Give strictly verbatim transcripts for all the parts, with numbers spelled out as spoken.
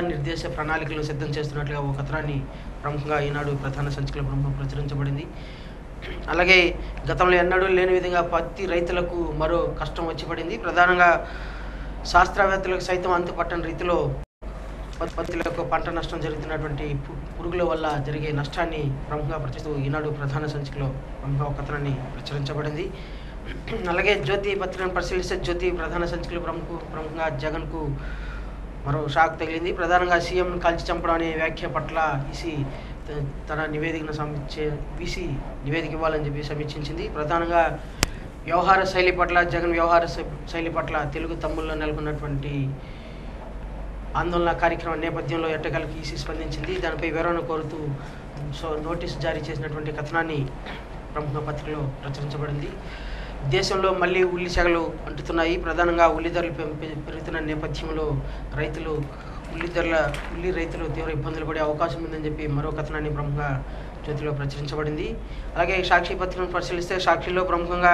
దిశానిర్దేశ ప్రణాళికలు సిద్ధం చేస్తున్నట్లుగా ఒక కథనాన్ని ప్రముఖంగా ఈనాడు ప్రధాన సంచికలో ప్రముఖంగా ప్రచురించబడింది. అలాగే గతంలో ఎన్నడూ లేని విధంగా పత్తి రైతులకు మరో కష్టం వచ్చి పడింది. ప్రధానంగా శాస్త్రవేత్తలకు సైతం అంతుపట్టని రీతిలో పత్తిలకు పంట నష్టం జరుగుతున్నటువంటి పురుగుల వల్ల జరిగే నష్టాన్ని ప్రముఖంగా ప్రచురిస్తూ ఈనాడు ప్రధాన సంచికలో ప్రముఖ ఒక కథనాన్ని ప్రచురించబడింది. అలాగే జ్యోతి పత్రికను పరిశీలిస్తే జ్యోతి ప్రధాన సంచికలు ప్రముఖ ప్రముఖంగా జగన్కు మరో షాక్ తగిలింది. ప్రధానంగా సీఎంను కాల్చి చంపడం అనే వ్యాఖ్య పట్ల ఈసీ తన నివేదికను సమీక్ష వీసీ నివేదిక ఇవ్వాలని చెప్పి సమీక్షించింది. ప్రధానంగా వ్యవహార శైలి పట్ల జగన్ వ్యవహార శైలి పట్ల తెలుగు తమ్ముల్లో నెలకొన్నటువంటి ఆందోళన కార్యక్రమం నేపథ్యంలో ఎట్టకేలకు ఈసీ స్పందించింది. దానిపై వివరణ కోరుతూ సో నోటీసు జారీ చేసినటువంటి కథనాన్ని ప్రముఖ పత్రికలో ప్రచురించబడింది. దేశంలో మళ్ళీ ఉల్లి సెగలు అంటుతున్నాయి. ప్రధానంగా ఉల్లి ధరలు పెరుగుతున్న నేపథ్యంలో రైతులు ఉల్లి ధరల ఉల్లి రైతులు తీవ్ర ఇబ్బందులు పడే అవకాశం ఉందని చెప్పి మరో కథనాన్ని ప్రముఖ జ్యోతిలో ప్రచురించబడింది. అలాగే సాక్షి పత్రికను పరిశీలిస్తే సాక్షిలో ప్రముఖంగా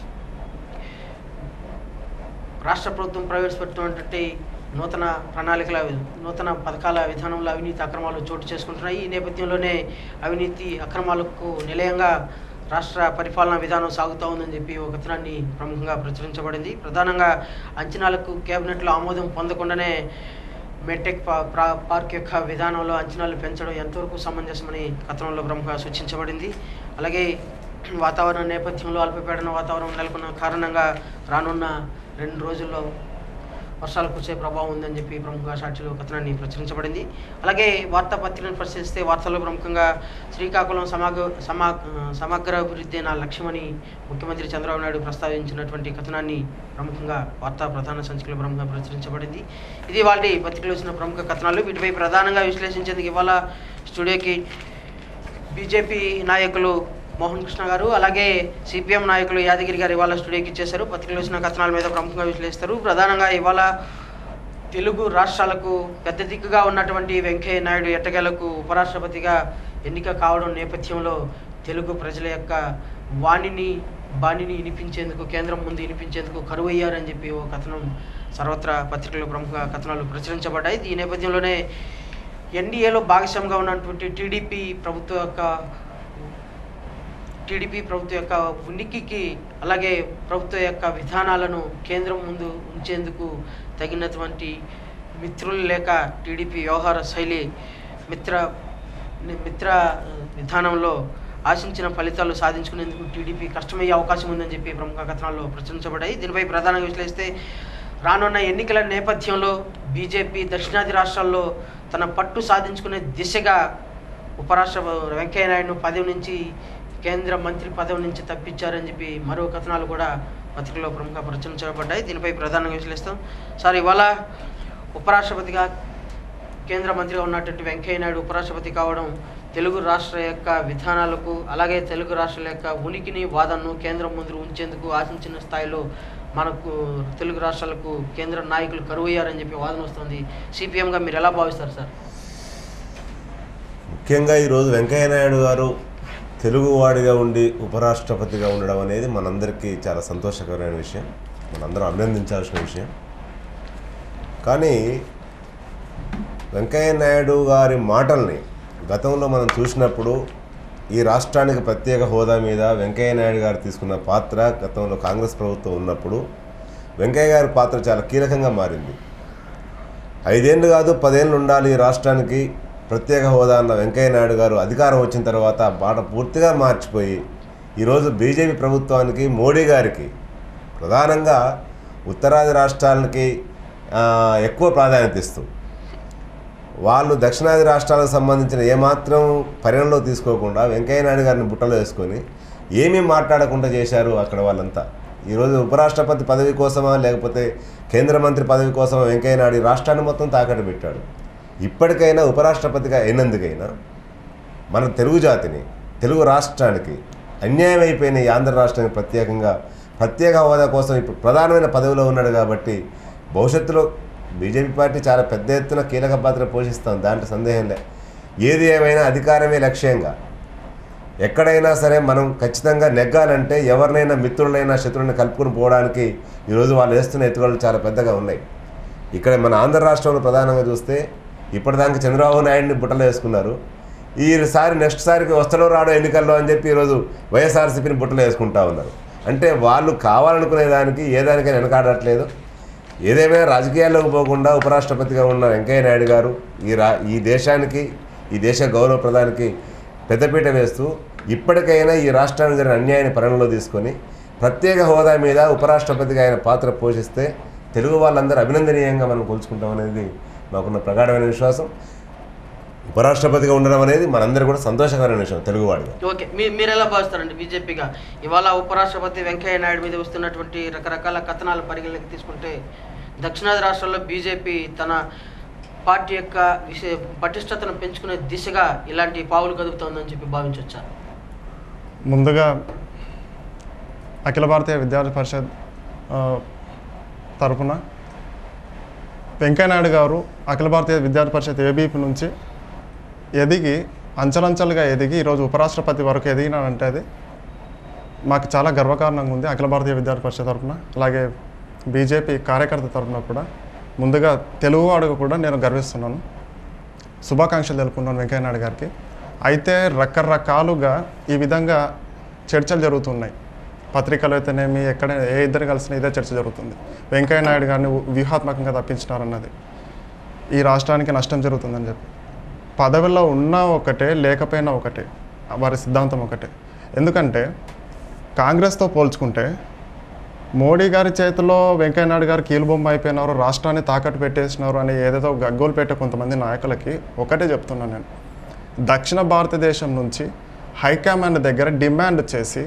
రాష్ట్ర ప్రభుత్వం ప్రవేశపెడుతున్నటువంటి నూతన ప్రణాళికల నూతన పథకాల విధానంలో అవినీతి అక్రమాలు చోటు చేసుకుంటున్నాయి. ఈ నేపథ్యంలోనే అవినీతి అక్రమాలకు నిలయంగా రాష్ట్ర పరిపాలనా విధానం సాగుతూ ఉందని చెప్పి ఒక కథనాన్ని ప్రముఖంగా ప్రచురించబడింది. ప్రధానంగా అంచనాలకు కేబినెట్లో ఆమోదం పొందకుండానే మెటెక్ పార్క్ యొక్క విధానంలో అంచనాలు పెంచడం ఎంతవరకు సమంజసమని కథనంలో ప్రముఖంగా సూచించబడింది. అలాగే వాతావరణ నేపథ్యంలో అల్పపీడన వాతావరణం నెలకొన్న కారణంగా రానున్న రెండు రోజుల్లో వర్షాలు కురిసే ప్రభావం ఉందని చెప్పి ప్రముఖ సాక్షిలో కథనాన్ని ప్రచురించబడింది. అలాగే వార్తాపత్రికలను పరిశీలిస్తే వార్తల్లో ప్రముఖంగా శ్రీకాకుళం సమగ్ర సమా సమగ్ర అభివృద్ధి నా లక్ష్యమని ముఖ్యమంత్రి చంద్రబాబు నాయుడు ప్రస్తావించినటువంటి కథనాన్ని ప్రముఖంగా వార్తా ప్రధాన సంచికలో ప్రముఖంగా ప్రచురించబడింది. ఇది వాళ్ళ పత్రికలో వచ్చిన ప్రముఖ కథనాలు. వీటిపై ప్రధానంగా విశ్లేషించేందుకు ఇవాళ స్టూడియోకి బీజేపీ నాయకులు మోహన్ కృష్ణ గారు అలాగే సిపిఎం నాయకులు యాదగిరి గారు ఇవాళ స్టూడియోకి ఇచ్చేశారు. పత్రికలు వచ్చిన కథనాల మీద ప్రముఖంగా విశ్లేషిస్తారు. ప్రధానంగా ఇవాళ తెలుగు రాష్ట్రాలకు పెద్ద దిక్కుగా ఉన్నటువంటి వెంకయ్య నాయుడు ఎట్టకేలకు ఉపరాష్ట్రపతిగా ఎన్నిక కావడం నేపథ్యంలో తెలుగు ప్రజల యొక్క వాణిని బాణిని వినిపించేందుకు కేంద్రం ముందు వినిపించేందుకు కరువయ్యారని చెప్పి ఓ కథనం సర్వత్రా పత్రికలు ప్రముఖ కథనాలు ప్రచురించబడ్డాయి. ఈ నేపథ్యంలోనే ఎన్డీఏలో భాగస్వామిగా ఉన్నటువంటి టీడీపీ ప్రభుత్వ యొక్క టీడీపీ ప్రభుత్వం యొక్క ఉనికికి అలాగే ప్రభుత్వ యొక్క విధానాలను కేంద్రం ముందు ఉంచేందుకు తగినటువంటి మిత్రులు లేక టీడీపీ వ్యవహార శైలి మిత్ర మిత్ర విధానంలో ఆశించిన ఫలితాలు సాధించుకునేందుకు టీడీపీ కష్టమయ్యే అవకాశం ఉందని చెప్పి ప్రముఖ కథనాల్లో ప్రచురించబడ్డాయి. దీనిపై ప్రధానంగా విశ్లేషిస్తే రానున్న ఎన్నికల నేపథ్యంలో బీజేపీ దక్షిణాది రాష్ట్రాల్లో తన పట్టు సాధించుకునే దిశగా ఉపరాష్ట్రపతి వెంకయ్య నాయుడును పదవి నుంచి కేంద్ర మంత్రి పదవి నుంచి తప్పించారని చెప్పి మరో కథనాలు కూడా పత్రికలో ప్రముఖ ప్రచురించబడ్డాయి. దీనిపై ప్రధానంగా విశ్లేషిస్తాం. సార్ ఇవాళ ఉపరాష్ట్రపతిగా కేంద్ర మంత్రిగా ఉన్నటువంటి వెంకయ్య నాయుడు ఉపరాష్ట్రపతి కావడం తెలుగు రాష్ట్ర యొక్క విధానాలకు అలాగే తెలుగు రాష్ట్రాల యొక్క ఉనికిని వాదనను కేంద్రం ముందు ఉంచేందుకు ఆశించిన స్థాయిలో మనకు తెలుగు రాష్ట్రాలకు కేంద్ర నాయకులు కరువయ్యారని చెప్పి వాదన వస్తుంది. సిపిఎంగా మీరు ఎలా భావిస్తారు సార్? ముఖ్యంగా ఈరోజు వెంకయ్య నాయుడు గారు తెలుగువాడిగా ఉండి ఉపరాష్ట్రపతిగా ఉండడం అనేది మనందరికీ చాలా సంతోషకరమైన విషయం, మనందరం అభినందించాల్సిన విషయం. కానీ వెంకయ్య నాయుడు గారి మాటల్ని గతంలో మనం చూసినప్పుడు ఈ రాష్ట్రానికి ప్రత్యేక హోదా మీద వెంకయ్య నాయుడు గారు తీసుకున్న పాత్ర గతంలో కాంగ్రెస్ ప్రభుత్వం ఉన్నప్పుడు వెంకయ్య గారి పాత్ర చాలా కీలకంగా మారింది. ఐదేళ్ళు కాదు పదేళ్ళు ఉండాలి ఈ రాష్ట్రానికి ప్రత్యేక హోదా అన్న వెంకయ్య నాయుడు గారు అధికారం వచ్చిన తర్వాత మాట పూర్తిగా మార్చిపోయి ఈరోజు బీజేపీ ప్రభుత్వానికి మోడీ గారికి ప్రధానంగా ఉత్తరాది రాష్ట్రాలకి ఎక్కువ ప్రాధాన్యత ఇస్తూ వాళ్ళు దక్షిణాది రాష్ట్రాలకు సంబంధించిన ఏమాత్రం పరిగణలో తీసుకోకుండా వెంకయ్య నాయుడు గారిని బుట్టలో వేసుకొని ఏమీ మాట్లాడకుండా చేశారు అక్కడ వాళ్ళంతా. ఈరోజు ఉపరాష్ట్రపతి పదవి కోసమా లేకపోతే కేంద్ర మంత్రి పదవి కోసమా వెంకయ్య నాయుడు రాష్ట్రాన్ని మొత్తం తాకట్టు పెట్టాడు. ఇప్పటికైనా ఉపరాష్ట్రపతిగా అయినందుకైనా మన తెలుగు జాతిని తెలుగు రాష్ట్రానికి అన్యాయం అయిపోయిన ఈ ఆంధ్ర రాష్ట్రానికి ప్రత్యేకంగా ప్రత్యేక హోదా కోసం ఇప్పుడు ప్రధానమైన పదవిలో ఉన్నాడు కాబట్టి భవిష్యత్తులో బీజేపీ పార్టీ చాలా పెద్ద ఎత్తున కీలక పాత్ర పోషిస్తాం, దాంట్లో సందేహం లే. ఏది ఏమైనా అధికారమే లక్ష్యంగా ఎక్కడైనా సరే మనం ఖచ్చితంగా నెగ్గాలంటే ఎవరినైనా మిత్రులైనా శత్రువులను కలుపుకొని పోవడానికి ఈరోజు వాళ్ళు వేస్తున్న ఎత్తుగడలు చాలా పెద్దగా ఉన్నాయి. ఇక్కడ మన ఆంధ్ర రాష్ట్రంలో ప్రధానంగా చూస్తే ఇప్పటిదాకా చంద్రబాబు నాయుడిని బుట్టలు వేసుకున్నారు. ఈసారి నెక్స్ట్ సారికి వస్తాడో రాడో ఎన్నికల్లో అని చెప్పి ఈరోజు వైఎస్ఆర్సీపీని బుట్టలు వేసుకుంటా ఉన్నారు. అంటే వాళ్ళు కావాలనుకునే దానికి ఏ దానికైనా వెనకాడట్లేదు. ఏదేమైనా రాజకీయాల్లోకి పోకుండా ఉపరాష్ట్రపతిగా ఉన్న వెంకయ్య నాయుడు గారు ఈ రా ఈ దేశానికి ఈ దేశ గౌరవ ప్రధానికి పెద్దపీట వేస్తూ ఇప్పటికైనా ఈ రాష్ట్రానికి జరిగిన అన్యాయాన్ని పరిగణలో తీసుకొని ప్రత్యేక హోదా మీద ఉపరాష్ట్రపతిగా ఆయన పాత్ర పోషిస్తే తెలుగు వాళ్ళందరూ అభినందనీయంగా మనం కొలుచుకుంటాం అనేది మాకున్న ప్రగాఢమైన విశ్వాసం. ఉపరాష్ట్రపతిగా ఉండడం అనేది మనందరూ కూడా సంతోషకరమైన విషయం తెలుగువాడిగా. ఓకే, మీ మీరు ఎలా భావిస్తారండి బీజేపీగా ఇవాళ ఉపరాష్ట్రపతి వెంకయ్య నాయుడు మీద వస్తున్నటువంటి రకరకాల కథనాలు పరిగణలోకి తీసుకుంటే దక్షిణాది రాష్ట్రాల్లో బీజేపీ తన పార్టీ యొక్క విషయ పటిష్టతను పెంచుకునే దిశగా ఇలాంటి పావులు కదుపుతోందని చెప్పి భావించవచ్చా? ముందుగా అఖిల భారతీయ విద్యార్థి పరిషత్ తరఫున వెంకయ్యనాయుడు గారు అఖిల భారతీయ విద్యార్థి పరిషత్ ఏబీపీ నుంచి ఎదిగి అంచలంచలుగా ఎదిగి ఈరోజు ఉపరాష్ట్రపతి వరకు ఎదిగినాడంటే అది మాకు చాలా గర్వకారణంగా ఉంది. అఖిల భారతీయ విద్యార్థి పరిషత్ తరఫున అలాగే బీజేపీ కార్యకర్త తరఫున కూడా ముందుగా తెలుగువాడుగా కూడా నేను గర్విస్తున్నాను, శుభాకాంక్షలు తెలుపుకున్నాను వెంకయ్యనాయుడు గారికి. అయితే రకరకాలుగా ఈ విధంగా చర్చలు జరుగుతున్నాయి, పత్రికలు అయితేనేమి ఎక్కడ ఏ ఇద్దరు కలిసిన ఇదే చర్చ జరుగుతుంది. వెంకయ్యనాయుడు గారిని వ్యూహాత్మకంగా తప్పించినారన్నది ఈ రాష్ట్రానికి నష్టం జరుగుతుందని చెప్పి. పదవిలో ఉన్నా ఒకటే లేకపోయినా ఒకటే, వారి సిద్ధాంతం ఒకటే. ఎందుకంటే కాంగ్రెస్తో పోల్చుకుంటే మోడీ గారి చేతిలో వెంకయ్యనాయుడు గారు కీలుబొమ్మ అయిపోయినారు, రాష్ట్రాన్ని తాకట్టు పెట్టేసినారు అని ఏదేదో గగ్గోలు పెట్టే కొంతమంది నాయకులకి ఒకటే చెప్తున్నాను నేను, దక్షిణ భారతదేశం నుంచి హైకమాండ్ దగ్గర డిమాండ్ చేసి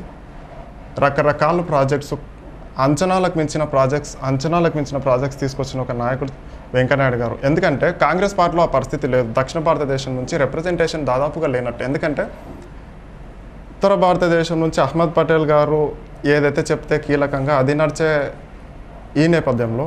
రకరకాల ప్రాజెక్ట్స్ అంచనాలకు మించిన ప్రాజెక్ట్స్ అంచనాలకు మించిన ప్రాజెక్ట్స్ తీసుకొచ్చిన ఒక నాయకుడు వెంకయ్యనాయుడు గారు. ఎందుకంటే కాంగ్రెస్ పార్టీలో ఆ పరిస్థితి లేదు. దక్షిణ భారతదేశం నుంచి రిప్రజెంటేషన్ దాదాపుగా లేనట్టు. ఎందుకంటే ఉత్తర భారతదేశం నుంచి అహ్మద్ పటేల్ గారు ఏదైతే చెప్తే కీలకంగా అది నడిచే ఈ నేపథ్యంలో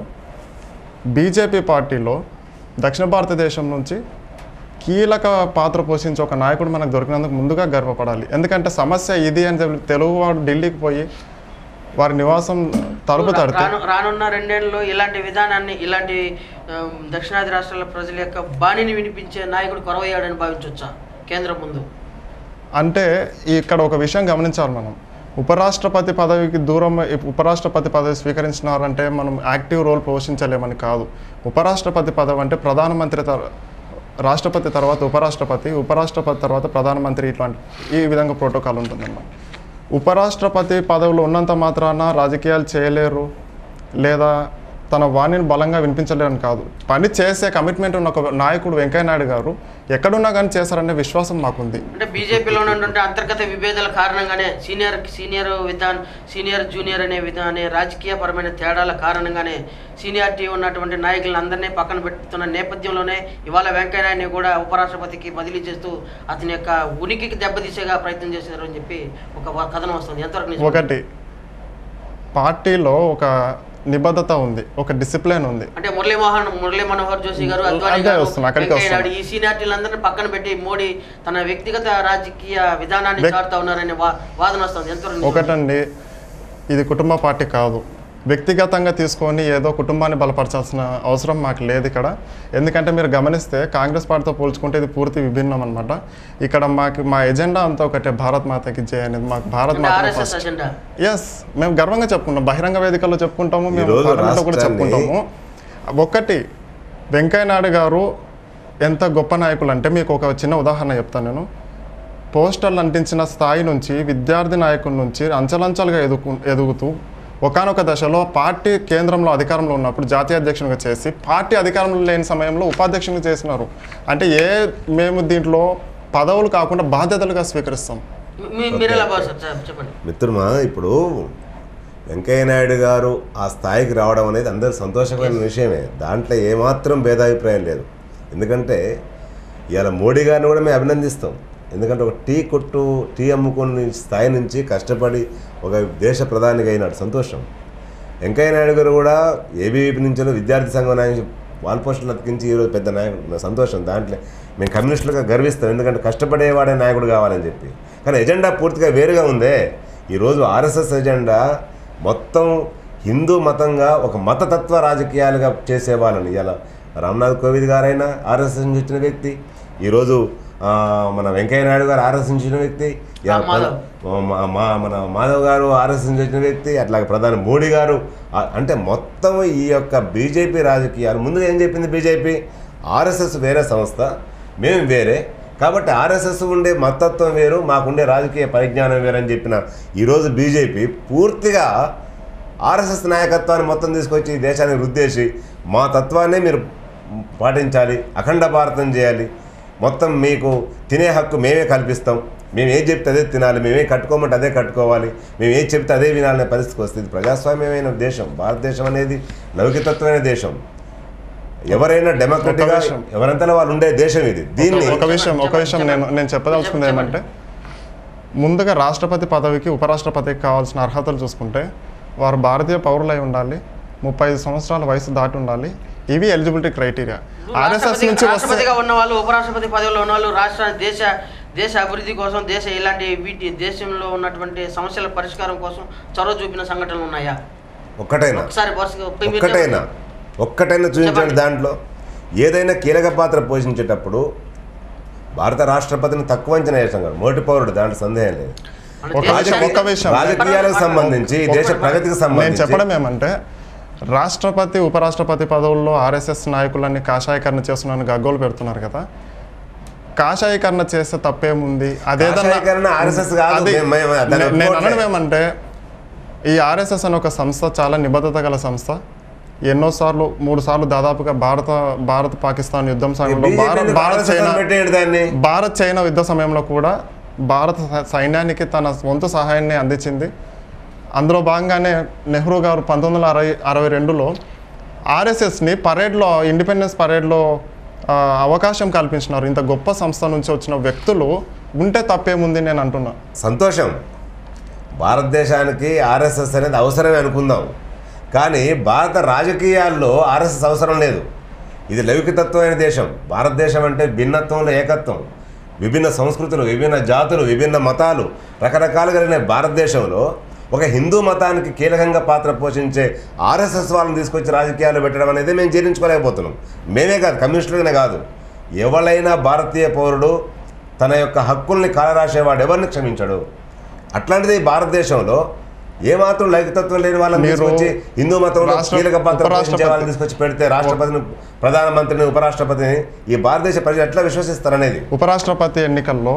బీజేపీ పార్టీలో దక్షిణ భారతదేశం నుంచి కీలక పాత్ర పోషించే ఒక నాయకుడు మనకు దొరికినందుకు ముందుగా గర్వపడాలి. ఎందుకంటే సమస్య ఇది అని తెలుగువాడు ఢిల్లీకి పోయి వారి నివాసం తలుపు తడితే రానున్న రెండేళ్లలో ఇలాంటి విధానాన్ని ఇలాంటి దక్షిణాది రాష్ట్రాల ప్రజల యొక్క బాణిని వినిపించే నాయకుడు కొరవయ్యాడని భావించవచ్చా కేంద్రం ముందు? అంటే ఇక్కడ ఒక విషయం గమనించాలి మనం. ఉపరాష్ట్రపతి పదవికి దూరం ఉపరాష్ట్రపతి పదవి స్వీకరించినారంటే మనం యాక్టివ్ రోల్ పోషించలేమని కాదు. ఉపరాష్ట్రపతి పదవి అంటే ప్రధానమంత్రి రాష్ట్రపతి తర్వాత ఉపరాష్ట్రపతి, ఉపరాష్ట్రపతి తర్వాత ప్రధానమంత్రి, ఇట్లాంటి ఈ విధంగా ప్రోటోకాల్ ఉంటుందన్నమాట. ఉపరాష్ట్రపతి పదవిలో ఉన్నంత మాత్రాన రాజకీయాలు చేయలేరు లేదా తన వాణిని బలంగా వినిపించలేరని కాదు. పని చేసే కమిట్మెంట్ ఉన్న ఒక నాయకుడు వెంకయ్యనాయుడు గారు ఎక్కడున్నా కానీ చేశారనే విశ్వాసం మాకుంది. అంటే బీజేపీలో ఉన్నటువంటి అంతర్గత విభేదాల కారణంగానే సీనియర్ సీనియర్ విధాన్ సీనియర్ జూనియర్ అనే విధానే రాజకీయపరమైన తేడాల కారణంగానే సీనియారిటీ ఉన్నటువంటి నాయకులను అందరినీ పక్కన పెడుతున్న నేపథ్యంలోనే ఇవాళ వెంకయ్యనాయుడిని కూడా ఉపరాష్ట్రపతికి బదిలీ చేస్తూ అతని యొక్క ఉనికికి దెబ్బతీసేగా ప్రయత్నం చేశారు అని చెప్పి ఒక కథనం వస్తుంది. ఎంతవరకు? ఒకటి పార్టీలో ఒక నిబద్ధత ఉంది, ఒక డిసిప్లిన్ ఉంది. అంటే మురళీమోహన్ మురళీ మనోహర్ జోషి గారు ఈ సీనియారిటీలందరినీ పక్కన పెట్టి మోడీ తన వ్యక్తిగత రాజకీయ విధానాన్ని చాటుతా ఉన్నారనే వాదన వస్తుంది. ఎంతవరకు? ఒకటండి, ఇది కుటుంబ పార్టీ కాదు. వ్యక్తిగతంగా తీసుకొని ఏదో కుటుంబాన్ని బలపరచాల్సిన అవసరం మాకు లేదు ఇక్కడ. ఎందుకంటే మీరు గమనిస్తే కాంగ్రెస్ పార్టీతో పోల్చుకుంటే ఇది పూర్తి విభిన్నం అనమాట. ఇక్కడ మాకు మా ఎజెండా అంతా ఒకటే, భారత్ మాతకి జై అనేది. మాకు భారత్ మాత ఎస్ మేము గర్వంగా చెప్పుకుంటాం, బహిరంగ వేదికల్లో చెప్పుకుంటాము, మేము పార్లమెంట్లో కూడా చెప్పుకుంటాము. ఒకటి, వెంకయ్యనాయుడు గారు ఎంత గొప్ప నాయకులు అంటే మీకు ఒక చిన్న ఉదాహరణ చెప్తాను నేను. పోస్టర్లు అంటించిన స్థాయి నుంచి విద్యార్థి నాయకుల నుంచి అంచలంచలుగా ఎదుగు ఎదుగుతూ ఒకానొక దశలో పార్టీ కేంద్రంలో అధికారంలో ఉన్నప్పుడు జాతీయ అధ్యక్షునిగా చేసి పార్టీ అధికారంలో లేని సమయంలో ఉపాధ్యక్షునిగా చేసినారు. అంటే ఏ మేము దీంట్లో పదవులు కాకుండా బాధ్యతలుగా స్వీకరిస్తాం. మిత్రమా, ఇప్పుడు వెంకయ్యనాయుడు గారు ఆ స్థాయికి రావడం అనేది అందరూ సంతోషమైన విషయమే, దాంట్లో ఏమాత్రం భేదాభిప్రాయం లేదు. ఎందుకంటే ఇవాళ మోడీ గారిని కూడా మేము అభినందిస్తాం. ఎందుకంటే ఒక టీ కొట్టు టీ అమ్ముకుని స్థాయి నుంచి కష్టపడి ఒక దేశ ప్రధానిగా అయినాడు, సంతోషం. వెంకయ్యనాయుడు గారు కూడా ఏబీవీపీ నుంచి విద్యార్థి సంఘం నాయకులు వాల్ పోస్టులు అతికించి ఈరోజు పెద్ద నాయకుడు, సంతోషం. దాంట్లో మేము కమ్యూనిస్టులుగా గర్విస్తాం, ఎందుకంటే కష్టపడేవాడే నాయకుడు కావాలని చెప్పి. కానీ ఎజెండా పూర్తిగా వేరుగా ఉందే. ఈరోజు ఆర్ఎస్ఎస్ ఎజెండా మొత్తం హిందూ మతంగా ఒక మతతత్వ రాజకీయాలుగా చేసేవాళ్ళని ఇలా రామ్నాథ్ కోవింద్ గారైనా ఆర్ఎస్ఎస్ నుంచి వచ్చిన వ్యక్తి, ఈరోజు మన వెంకయ్య నాయుడు గారు ఆర్ఎస్ఎస్ నుంచి వచ్చిన వ్యక్తి, మన మాధవ్ గారు ఆర్ఎస్ఎస్ నుంచి వచ్చిన వ్యక్తి, అట్లాగే ప్రధాని మోడీ గారు. అంటే మొత్తం ఈ యొక్క బీజేపీ రాజకీయాలు ముందుగా ఏం చెప్పింది బీజేపీ, ఆర్ఎస్ఎస్ వేరే సంస్థ, మేము వేరే, కాబట్టి ఆర్ఎస్ఎస్ ఉండే మతత్వం వేరు, మాకుండే రాజకీయ పరిజ్ఞానం వేరు అని చెప్పిన ఈరోజు బీజేపీ పూర్తిగా ఆర్ఎస్ఎస్ నాయకత్వాన్ని మొత్తం తీసుకొచ్చి దేశానికి రుద్దేసి మా తత్వాన్నే మీరు పాటించాలి, అఖండ భారతం చేయాలి, మొత్తం మీకు తినే హక్కు మేమే కల్పిస్తాం, మేము ఏం చెప్తే అదే తినాలి, మేమే కట్టుకోమంటే అదే కట్టుకోవాలి, మేము ఏం చెప్తే అదే వినాలనే పరిస్థితికి వస్తుంది. ప్రజాస్వామ్యమైన దేశం భారతదేశం అనేది, లౌకికతత్వమైన దేశం, ఎవరైనా డెమోక్రటిక్గా ఎవరంతా వాళ్ళు ఉండే దేశం ఇది. దీన్ని ఒక విషయం ఒక విషయం నేను నేను చెప్పదలుచుకుంది ఏమంటే, ముందుగా రాష్ట్రపతి పదవికి ఉపరాష్ట్రపతికి కావాల్సిన అర్హతలు చూసుకుంటే వారు భారతీయ పౌరులై ఉండాలి, ముప్పై ఐదు సంవత్సరాల వయసు దాటి ఉండాలి, ఇవి ఎలిజిబిలిటీ క్రైటీరియా. ఆర్ఎస్ఎస్ నుంచి రాష్ట్రపతిగా ఉన్న వాళ్ళు, ఉపరాష్ట్రపతి పదవిలో ఉన్న వాళ్ళు రాష్ట్ర దేశ దేశ అభివృద్ధి కోసం, దేశ ఇలాంటి వీటి దేశంలో ఉన్నటువంటి సమస్యల పరిష్కారం కోసం చొరవ చూపిన సంఘటనలు ఉన్నాయా? ఒక్కటైనా ఒకసారి ఒక్కటైనా ఒక్కటైనా చూపించండి. దాంట్లో ఏదైనా కీలక పాత్ర పోషించేటప్పుడు భారత రాష్ట్రపతిని తక్కువ అంచనా వేసాం కదా, మొదటి పౌరుడు, దాంట్లో సందేహం లేదు. రాజకీయాలకు సంబంధించి, దేశ ప్రగతికి సంబంధించి నేను చెప్పడం ఏమంటే, రాష్ట్రపతి ఉపరాష్ట్రపతి పదవుల్లో ఆర్ఎస్ఎస్ నాయకులన్నీ కాషాయకరణ చేస్తున్నారని గగ్గోలు పెడుతున్నారు కదా, కాషాయకరణ చేస్తే తప్పేముంది? అదేదన్నా నేను అనడం ఏమంటే, ఈ ఆర్ఎస్ఎస్ అనే ఒక సంస్థ చాలా నిబద్ధత గల సంస్థ. ఎన్నోసార్లు మూడు సార్లు దాదాపుగా భారత భారత్ పాకిస్తాన్ యుద్ధం సమయంలో, భారత్ భారత్ చైనా భారత్ చైనా యుద్ధ సమయంలో కూడా భారత సైన్యానికి తన వంతు సహాయాన్ని అందించింది. అందులో భాగంగానే నెహ్రూ గారు పంతొమ్మిది వందల అరవై అరవై రెండులో ఆర్ఎస్ఎస్ని పరేడ్లో, ఇండిపెండెన్స్ పరేడ్లో అవకాశం కల్పించినారు. ఇంత గొప్ప సంస్థ నుంచి వచ్చిన వ్యక్తులు ఉంటే తప్పేముంది నేను అంటున్నా. సంతోషం, భారతదేశానికి ఆర్ఎస్ఎస్ అనేది అవసరమే అనుకుందాం, కానీ భారత రాజకీయాల్లో ఆర్ఎస్ఎస్ అవసరం లేదు. ఇది లౌకికతత్వమైన దేశం. భారతదేశం అంటే భిన్నత్వంలో ఏకత్వం, విభిన్న సంస్కృతులు, విభిన్న జాతులు, విభిన్న మతాలు రకరకాలుగా కలిగిన భారతదేశంలో ఒక హిందూ మతానికి కీలకంగా పాత్ర పోషించే ఆర్ఎస్ఎస్ వాళ్ళని తీసుకొచ్చి రాజకీయాలు పెట్టడం అనేది మేము జీర్ణించుకోలేకపోతున్నాం. మేమే కాదు, కమ్యూనిస్టులనే కాదు, ఎవరైనా భారతీయ పౌరుడు తన యొక్క హక్కుల్ని కాలరాసేవాడు ఎవరిని క్షమించడు. అట్లాంటిది భారతదేశంలో ఏమాత్రం లౌకికతత్వం లేని వాళ్ళని తీసుకొచ్చి హిందూ మతంలో కీలక పాత్ర పోషించే వాళ్ళని తీసుకొచ్చి పెడితే రాష్ట్రపతిని, ప్రధానమంత్రిని, ఉపరాష్ట్రపతిని ఈ భారతదేశ ప్రజలు ఎట్లా విశ్వసిస్తారనేది. ఉపరాష్ట్రపతి ఎన్నికల్లో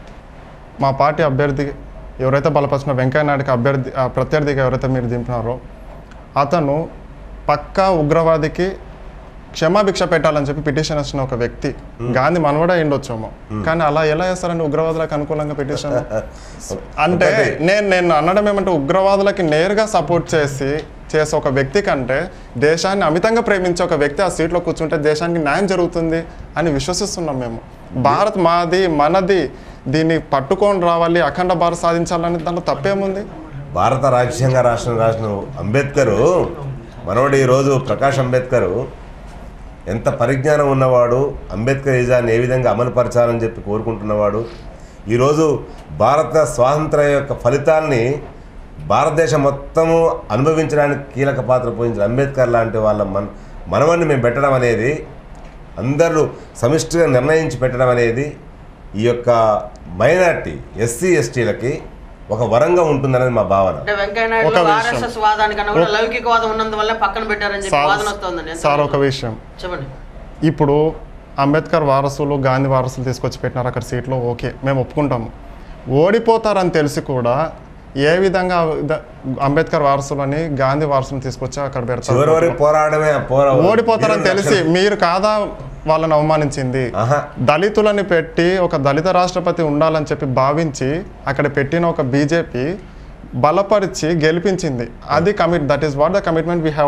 మా పార్టీ అభ్యర్థి ఎవరైతే బలపరిచిన వెంకయ్య నాయుడుకి అభ్యర్థి ప్రత్యర్థిగా ఎవరైతే మీరు దింపినారో అతను పక్కా ఉగ్రవాదికి క్షమాభిక్ష పెట్టాలని చెప్పి పిటిషన్ వచ్చిన ఒక వ్యక్తి. గాంధీ మనవడే అయిండొచ్చేమో, కానీ అలా ఎలా చేస్తారండి ఉగ్రవాదులకు అనుకూలంగా పిటిషన్? అంటే నేను నేను అనడం ఏమంటే, ఉగ్రవాదులకి నేరుగా సపోర్ట్ చేసి చేసే ఒక వ్యక్తి కంటే దేశాన్ని అమితంగా ప్రేమించే ఒక వ్యక్తి ఆ సీట్లో కూర్చుంటే దేశానికి న్యాయం జరుగుతుంది అని విశ్వసిస్తున్నాం మేము. భారత్ మాది, మనది, దీన్ని పట్టుకొని రావాలి, అఖండ భారత్ సాధించాలని దాంట్లో తప్పేముంది? భారత రాజ్యాంగ రాష్ట్రం రాసిన అంబేద్కరు మనవడు, ఈరోజు ప్రకాష్ అంబేద్కరు ఎంత పరిజ్ఞానం ఉన్నవాడు, అంబేద్కరిజాన్ని ఏ విధంగా అమలుపరచాలని చెప్పి కోరుకుంటున్నవాడు. ఈరోజు భారత స్వాతంత్ర్యం యొక్క ఫలితాల్ని భారతదేశం మొత్తము అనుభవించడానికి కీలక పాత్ర పోషించిన అంబేద్కర్ లాంటి వాళ్ళ మన మనవన్ని మేము పెట్టడం అనేది, అందరూ సమిష్టిగా నిర్ణయించి పెట్టడం అనేది ఈ యొక్క మైనార్టీ ఎస్సీ ఎస్టీలకి ఒక వరంగా ఉంటుందనేది మా భావన. సార్ ఒక విషయం చెప్పండి. ఇప్పుడు అంబేద్కర్ వారసులు, గాంధీ వారసులు తీసుకొచ్చి పెట్టినారు అక్కడ సీట్లో, ఓకే మేము ఒప్పుకుంటాము. ఓడిపోతారని తెలిసి కూడా ఏ విధంగా అంబేద్కర్ వారసులని, గాంధీ వారసులను తీసుకొచ్చి అక్కడ పెడతారు? ఓడిపోతారని తెలిసి మీరు కాదా వాళ్ళని అవమానించింది? దళితులని పెట్టి ఒక దళిత రాష్ట్రపతి ఉండాలని చెప్పి భావించి అక్కడ పెట్టిన ఒక బీజేపీ బలపరిచి గెలిపించింది. అది commit that is what the commitment we have.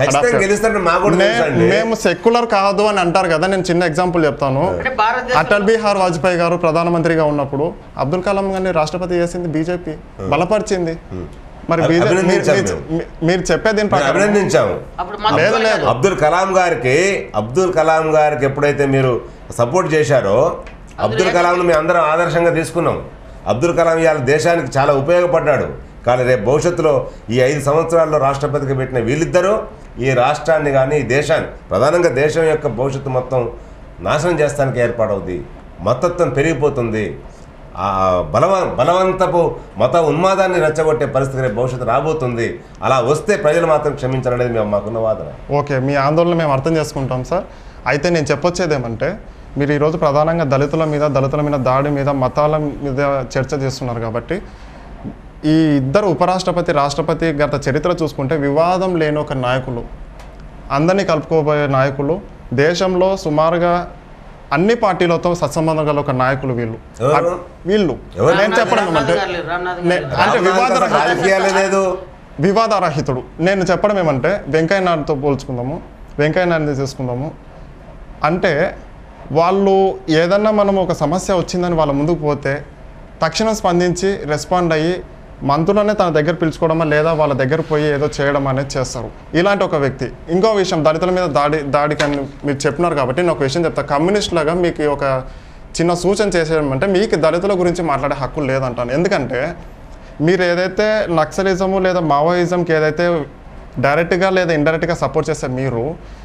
మేము సెక్యులర్ కాదు అని అంటారు కదా. నేను చిన్న ఎగ్జాంపుల్ చెప్తాను. అటల్ బిహార్ వాజ్పేయి గారు ప్రధానమంత్రిగా ఉన్నప్పుడు అబ్దుల్ కలాం గారిని రాష్ట్రపతి చేసింది బీజేపీ, బలపరిచింది. మరి మీరు చెప్పేది అభినందించాము. అబ్దుల్ కలాం గారికి అబ్దుల్ కలాం గారికి ఎప్పుడైతే మీరు సపోర్ట్ చేశారో, అబ్దుల్ కలాంను మేము అందరం ఆదర్శంగా తీసుకున్నాం. అబ్దుల్ కలాం ఇవాళ దేశానికి చాలా ఉపయోగపడ్డాడు. కానీ రేపు భవిష్యత్తులో ఈ ఐదు సంవత్సరాల్లో రాష్ట్రపతిగా పెట్టిన వీళ్ళిద్దరూ ఈ రాష్ట్రాన్ని కానీ ఈ దేశాన్ని ప్రధానంగా దేశం యొక్క భవిష్యత్తు మొత్తం నాశనం చేస్తానికి ఏర్పాటవుద్ది. మతత్వం పెరిగిపోతుంది. ఆ బలవ బలవంతపు మత ఉన్మాదాన్ని రెచ్చగొట్టే పరిస్థితి భవిష్యత్తు రాబోతుంది. అలా వస్తే ప్రజలు మాత్రం క్షమించాలనేది మేము మాకున్న వాదన. ఓకే, మీ ఆందోళన మేము అర్థం చేసుకుంటాం సార్. అయితే నేను చెప్పొచ్చేది ఏమంటే, మీరు ఈరోజు ప్రధానంగా దళితుల మీద దళితుల మీద దాడి మీద మతాల మీద చర్చ చేస్తున్నారు కాబట్టి, ఈ ఇద్దరు ఉపరాష్ట్రపతి రాష్ట్రపతి గత చరిత్ర చూసుకుంటే వివాదం లేని ఒక నాయకులు, అందరినీ కలుపుకోబోయే నాయకులు, దేశంలో సుమారుగా అన్ని పార్టీలతో సత్సంబంధం గల ఒక నాయకులు వీళ్ళు వీళ్ళు నేను చెప్పడం ఏమంటే అంటే వివాద వివాదరహితుడు నేను చెప్పడం ఏమంటే వెంకయ్య నాయుడుతో పోల్చుకుందాము, వెంకయ్య నాయుడిని తీసుకుందాము. అంటే వాళ్ళు ఏదన్నా మనం ఒక సమస్య వచ్చిందని వాళ్ళ ముందుకు పోతే తక్షణం స్పందించి రెస్పాండ్ అయ్యి మంత్రులనే తన దగ్గర పిలుచుకోవడమా లేదా వాళ్ళ దగ్గర పోయి ఏదో చేయడం అనేది చేస్తారు. ఇలాంటి ఒక వ్యక్తి. ఇంకో విషయం, దళితుల మీద దాడి దాడికి అని మీరు చెప్పినారు కాబట్టి నేను ఒక విషయం చెప్తాను. కమ్యూనిస్టులుగా మీకు ఒక చిన్న సూచన చేసేయమంటే మీకు దళితుల గురించి మాట్లాడే హక్కు లేదంటాను. ఎందుకంటే మీరు ఏదైతే నక్సలిజము లేదా మావోయిజంకి ఏదైతే డైరెక్ట్గా లేదా ఇండైరెక్ట్గా సపోర్ట్ చేస్తే మీరు,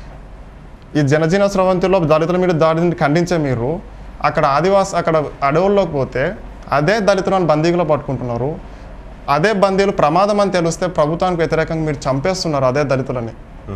ఈ జనజీన స్రవంతిలో దళితుల మీద దాడిని ఖండించే మీరు అక్కడ ఆదివాసి అక్కడ అడవుల్లోకి పోతే అదే దళితులను బందీలో పట్టుకుంటున్నారు. అదే బందీలు ప్రమాదం అని తెలిస్తే ప్రభుత్వానికి వ్యతిరేకంగా మీరు చంపేస్తున్నారు అదే దళితులని.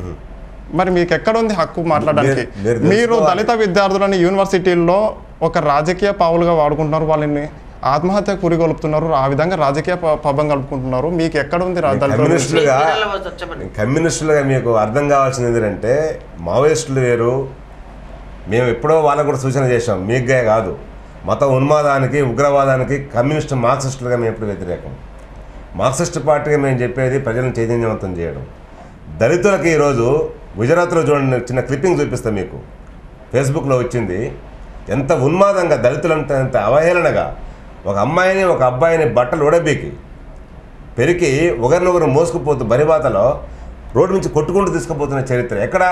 మరి మీకు ఎక్కడుంది హక్కు మాట్లాడడానికి? మీరు దళిత విద్యార్థులని యూనివర్సిటీల్లో ఒక రాజకీయ పావులుగా వాడుకుంటున్నారు, వాళ్ళని ఆత్మహత్య కురిగొలుపుతున్నారు, ఆ విధంగా రాజకీయ పబ్బం కలుపుకుంటున్నారు. మీకు ఎక్కడ ఉంది? కమ్యూనిస్టులుగా కమ్యూనిస్టులుగా మీకు అర్థం కావాల్సింది ఏంటంటే, మావోయిస్టులు వేరు, మేము ఎప్పుడో వాళ్ళకు కూడా సూచన చేసాం, మీకుగా కాదు. మత ఉన్మాదానికి ఉగ్రవాదానికి కమ్యూనిస్టు మార్క్సిస్టులుగా మేము ఎప్పుడు వ్యతిరేకం. మార్క్సిస్ట్ పార్టీగా మేము చెప్పేది ప్రజలను చైతన్యవంతం చేయడం. దళితులకి ఈరోజు గుజరాత్లో చూడండి, చిన్న క్లిప్పింగ్ చూపిస్తాం మీకు, ఫేస్బుక్లో వచ్చింది. ఎంత ఉన్మాదంగా దళితులంతా ఎంత అవహేళనగా ఒక అమ్మాయిని ఒక అబ్బాయిని బట్టలు ఉడబీకి పెరికి ఒకరినొకరు మోసుకుపోతూ బరిబాతలో రోడ్డు నుంచి కొట్టుకుంటూ తీసుకుపోతున్న చరిత్ర ఎక్కడ?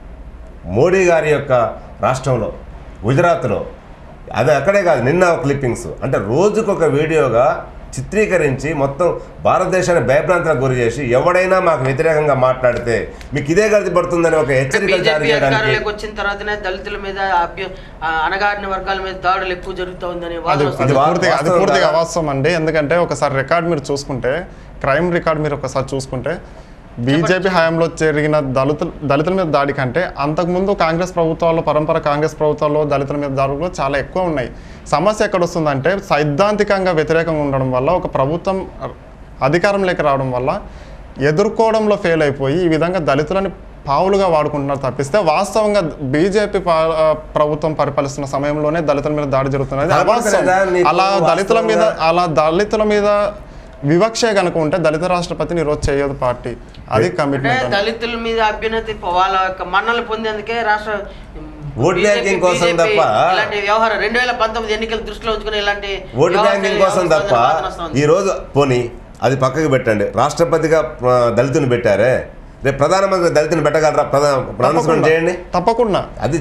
మోడీ గారి యొక్క రాష్ట్రంలో, గుజరాత్లో. అది అక్కడే కాదు, నిన్న క్లిప్పింగ్స్ అంటే రోజుకొక వీడియోగా చిత్రీకరించి మొత్తం భారతదేశాన్ని భయభ్రాంతులకు గురి చేసి ఎవడైనా మాకు వ్యతిరేకంగా మాట్లాడితే మీకు ఇదే గతి పడుతుందని ఒక హెచ్చరిక జారీ చేయడానికి వచ్చిన తర్వాతనే దళితుల మీద అణగారిన వర్గాల మీద దాడులు ఎక్కువ జరుగుతుందని అది పూర్తిగా అవాస్తవం అండి. ఎందుకంటే ఒకసారి రికార్డ్ మీరు చూసుకుంటే, క్రైమ్ రికార్డ్ మీరు ఒకసారి చూసుకుంటే, బీజేపీ హయాంలో జరిగిన దళితుల దళితుల మీద దాడి కంటే అంతకుముందు కాంగ్రెస్ ప్రభుత్వాల్లో, పరంపర కాంగ్రెస్ ప్రభుత్వాల్లో దళితుల మీద దాడులు చాలా ఎక్కువ ఉన్నాయి. సమస్య ఎక్కడ వస్తుందంటే, సైద్ధాంతికంగా వ్యతిరేకంగా ఉండడం వల్ల, ఒక ప్రభుత్వం అధికారంలోకి రావడం వల్ల ఎదుర్కోవడంలో ఫెయిల్ అయిపోయి ఈ విధంగా దళితులని పావులుగా వాడుకుంటున్నారు తప్పిస్తే, వాస్తవంగా బీజేపీ ప్రభుత్వం పరిపాలిస్తున్న సమయంలోనే దళితుల మీద దాడి జరుగుతున్నది అవాస్తవం. అలా దళితుల మీద అలా దళితుల మీద వివక్ష కనుక ఉంటే దళిత రాష్ట్రపతిని ఈరోజు చేయదు పార్టీ. అది కమిట్మెంట్. దళితుల మీద అభ్యున్నతి వాళ్ళ యొక్క మన్నలు పొందేందుకే రాష్ట్ర ఓట్ బ్యాంకింగ్ కోసం తప్ప ఇలాంటి వ్యవహారం రెండు వేల పంతొమ్మిది ఎన్నికలు దృష్టిలో ఉంచుకుని ఇలాంటి ఓట్ బ్యాంకింగ్ కోసం తప్ప ఈ రోజు పోనీ అది పక్కకి పెట్టండి. రాష్ట్రపతిగా దళితుని పెట్టారే, రేపు ప్రధానమంత్రి దళితుని పెట్టగలరా? ప్రధాన చేయండి తప్పకుండా. అది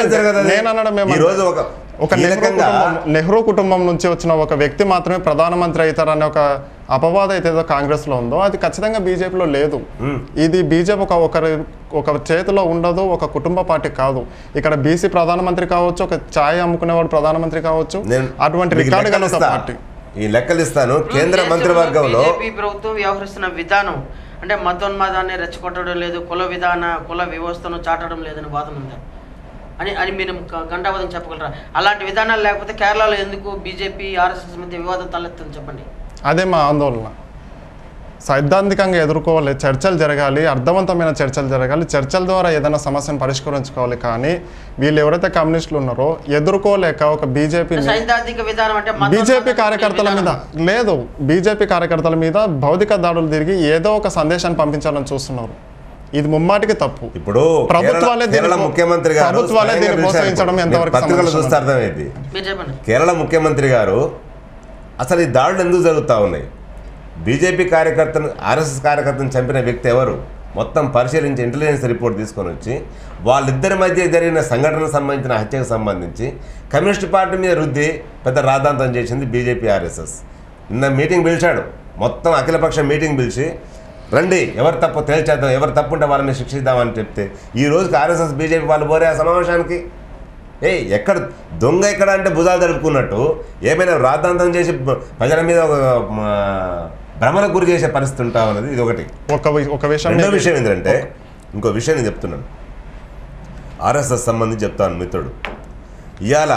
జరగదు. ఈ రోజు ఒక ఒక నెహ్రూ కుటుంబం నుంచి వచ్చిన ఒక వ్యక్తి మాత్రమే ప్రధానమంత్రి అవుతారనే ఒక అపవాదం అయితే ఏదో కాంగ్రెస్లో ఉందో అది ఖచ్చితంగా బీజేపీలో లేదు. ఇది బీజేపీ ఒక ఒకరి ఒక చేతిలో ఉండదు, ఒక కుటుంబ పార్టీ కాదు. ఇక్కడ బీసీ ప్రధానమంత్రి కావచ్చు, ఒక ఛాయ్ అమ్ముకునేవాడు ప్రధానమంత్రి కావచ్చు, అటువంటి రికార్డు గల పార్టీ. ఈ లెక్కలు ఇస్తాను. కేంద్ర మంత్రివర్గంలో బీజేపీ ప్రభుత్వం వ్యవహరిస్తున్న విధానం అంటే మతోన్మాదాన్ని రెచ్చగొట్టడం లేదు, కుల విధాన కుల వ్యవస్థను చాటడం లేదని వాదన ఉందా అని అని మీరు గంటావాదం చెప్పగలరా? అలాంటి విధానాలు లేకపోతే కేరళలో ఎందుకు బీజేపీ ఆర్ఎస్ఎస్ మధ్య వివాదం తలెత్తుంది చెప్పండి. అదే మా ఆందోళన. సైద్ధాంతికంగా ఎదుర్కోవాలి, చర్చలు జరగాలి, అర్థవంతమైన చర్చలు జరగాలి, చర్చల ద్వారా ఏదైనా సమస్యను పరిష్కరించుకోవాలి. కానీ వీళ్ళు ఎవరైతే కమ్యూనిస్టులు ఉన్నారో ఎదుర్కోలేక ఒక బీజేపీ సైద్ధాంతిక విధానం అంటే బీజేపీ కార్యకర్తల మీద లేదు, బీజేపీ కార్యకర్తల మీద భౌతిక దాడులు తిరిగి ఏదో ఒక సందేశాన్ని పంపించాలని చూస్తున్నారు. ఇది ముమ్మాటికి తప్పు. ఇప్పుడు ప్రభుత్వాలే ముఖ్యమంత్రి గారు ప్రభుత్వాలే దీన్ని ప్రోత్సహించడం ఎంతవరకు పత్రికలు చూస్తే అర్థమైంది. కేరళ ముఖ్యమంత్రి గారు అసలు ఈ దాడులు ఎందుకు జరుగుతూ ఉన్నాయి? బీజేపీ కార్యకర్తను ఆర్ఎస్ఎస్ కార్యకర్తను చంపిన వ్యక్తి ఎవరు మొత్తం పరిశీలించి ఇంటెలిజెన్స్ రిపోర్ట్ తీసుకొని వచ్చి వాళ్ళిద్దరి మధ్య జరిగిన సంఘటనకు సంబంధించిన హత్యకు సంబంధించి కమ్యూనిస్ట్ పార్టీ మీద రుద్ది పెద్ద రాద్ధాంతం చేసింది బీజేపీ ఆర్ఎస్ఎస్. నిన్న మీటింగ్ పిలిచాడు, మొత్తం అఖిలపక్ష మీటింగ్ పిలిచి రండి ఎవరు తప్పు తేల్చేద్దాం, ఎవరు తప్పు ఉంటే వాళ్ళని శిక్షిద్దామని చెప్తే ఈ రోజుకి ఆర్ఎస్ఎస్ బీజేపీ వాళ్ళు పోరే ఆ సమావేశానికి. ఏ ఎక్కడ దొంగ ఎక్కడ అంటే భుజాలు తడుపుకున్నట్టు ఏమైనా రాద్ధాంతం చేసి ప్రజల మీద ఒక భ్రమలకు గురి చేసే పరిస్థితి ఉంటాం అన్నది ఇది ఒకటి. ఒక ఒక విషయం రెండో విషయం ఏంటంటే ఇంకో విషయం నేను చెప్తున్నాను, ఆర్ఎస్ఎస్ సంబంధించి చెప్తాను మిత్రుడు. ఇవాళ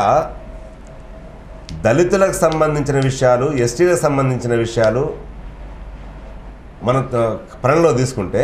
దళితులకు సంబంధించిన విషయాలు, ఎస్టీలకు సంబంధించిన విషయాలు మన ప్రణలో తీసుకుంటే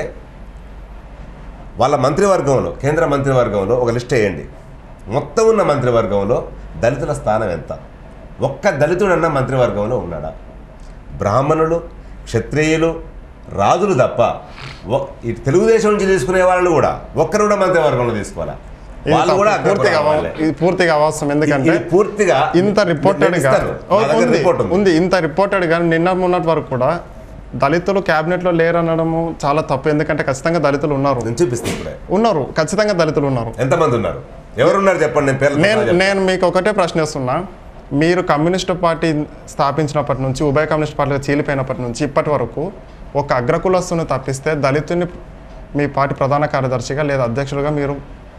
వాళ్ళ మంత్రివర్గంలో, కేంద్ర మంత్రివర్గంలో ఒక లిస్ట్ వేయండి. మొత్తం ఉన్న మంత్రివర్గంలో దళితుల స్థానం ఎంత? ఒక్క దళితుడన్న మంత్రివర్గంలో ఉన్నాడా? బ్రాహ్మణులు, క్షత్రియులు, రాజులు తప్ప ఈ తెలుగుదేశం నుంచి తీసుకునే వాళ్ళు కూడా ఒక్కరు కూడా మంత్రివర్గంలో తీసుకోవాలా? వాళ్ళు కూడా పూర్తిగా అవసరం. ఎందుకంటే పూర్తిగా ఇంత రిపోర్టెడ్ ఉంది, ఇంత రిపోర్టెడ్ గా నిన్న మొన్నటి వరకు కూడా దళితులు క్యాబినెట్ లో లేరనడము చాలా తప్పు. ఎందుకంటే ఖచ్చితంగా దళితులు ఉన్నారు, చూపిస్తుంది ఉన్నారు, ఖచ్చితంగా దళితులు ఉన్నారు. ఎంతమంది ఉన్నారు, ఎవరున్నారు చెప్పండి. నేను నేను మీకు ఒకటే ప్రశ్నిస్తున్నా, మీరు కమ్యూనిస్టు పార్టీ స్థాపించినప్పటి నుంచి, ఉభయ కమ్యూనిస్ట్ పార్టీగా చీలిపోయినప్పటి నుంచి ఇప్పటి వరకు ఒక అగ్రకులస్తుని తప్పిస్తే దళితుని మీ పార్టీ ప్రధాన కార్యదర్శిగా లేదా అధ్యక్షులుగా మీరు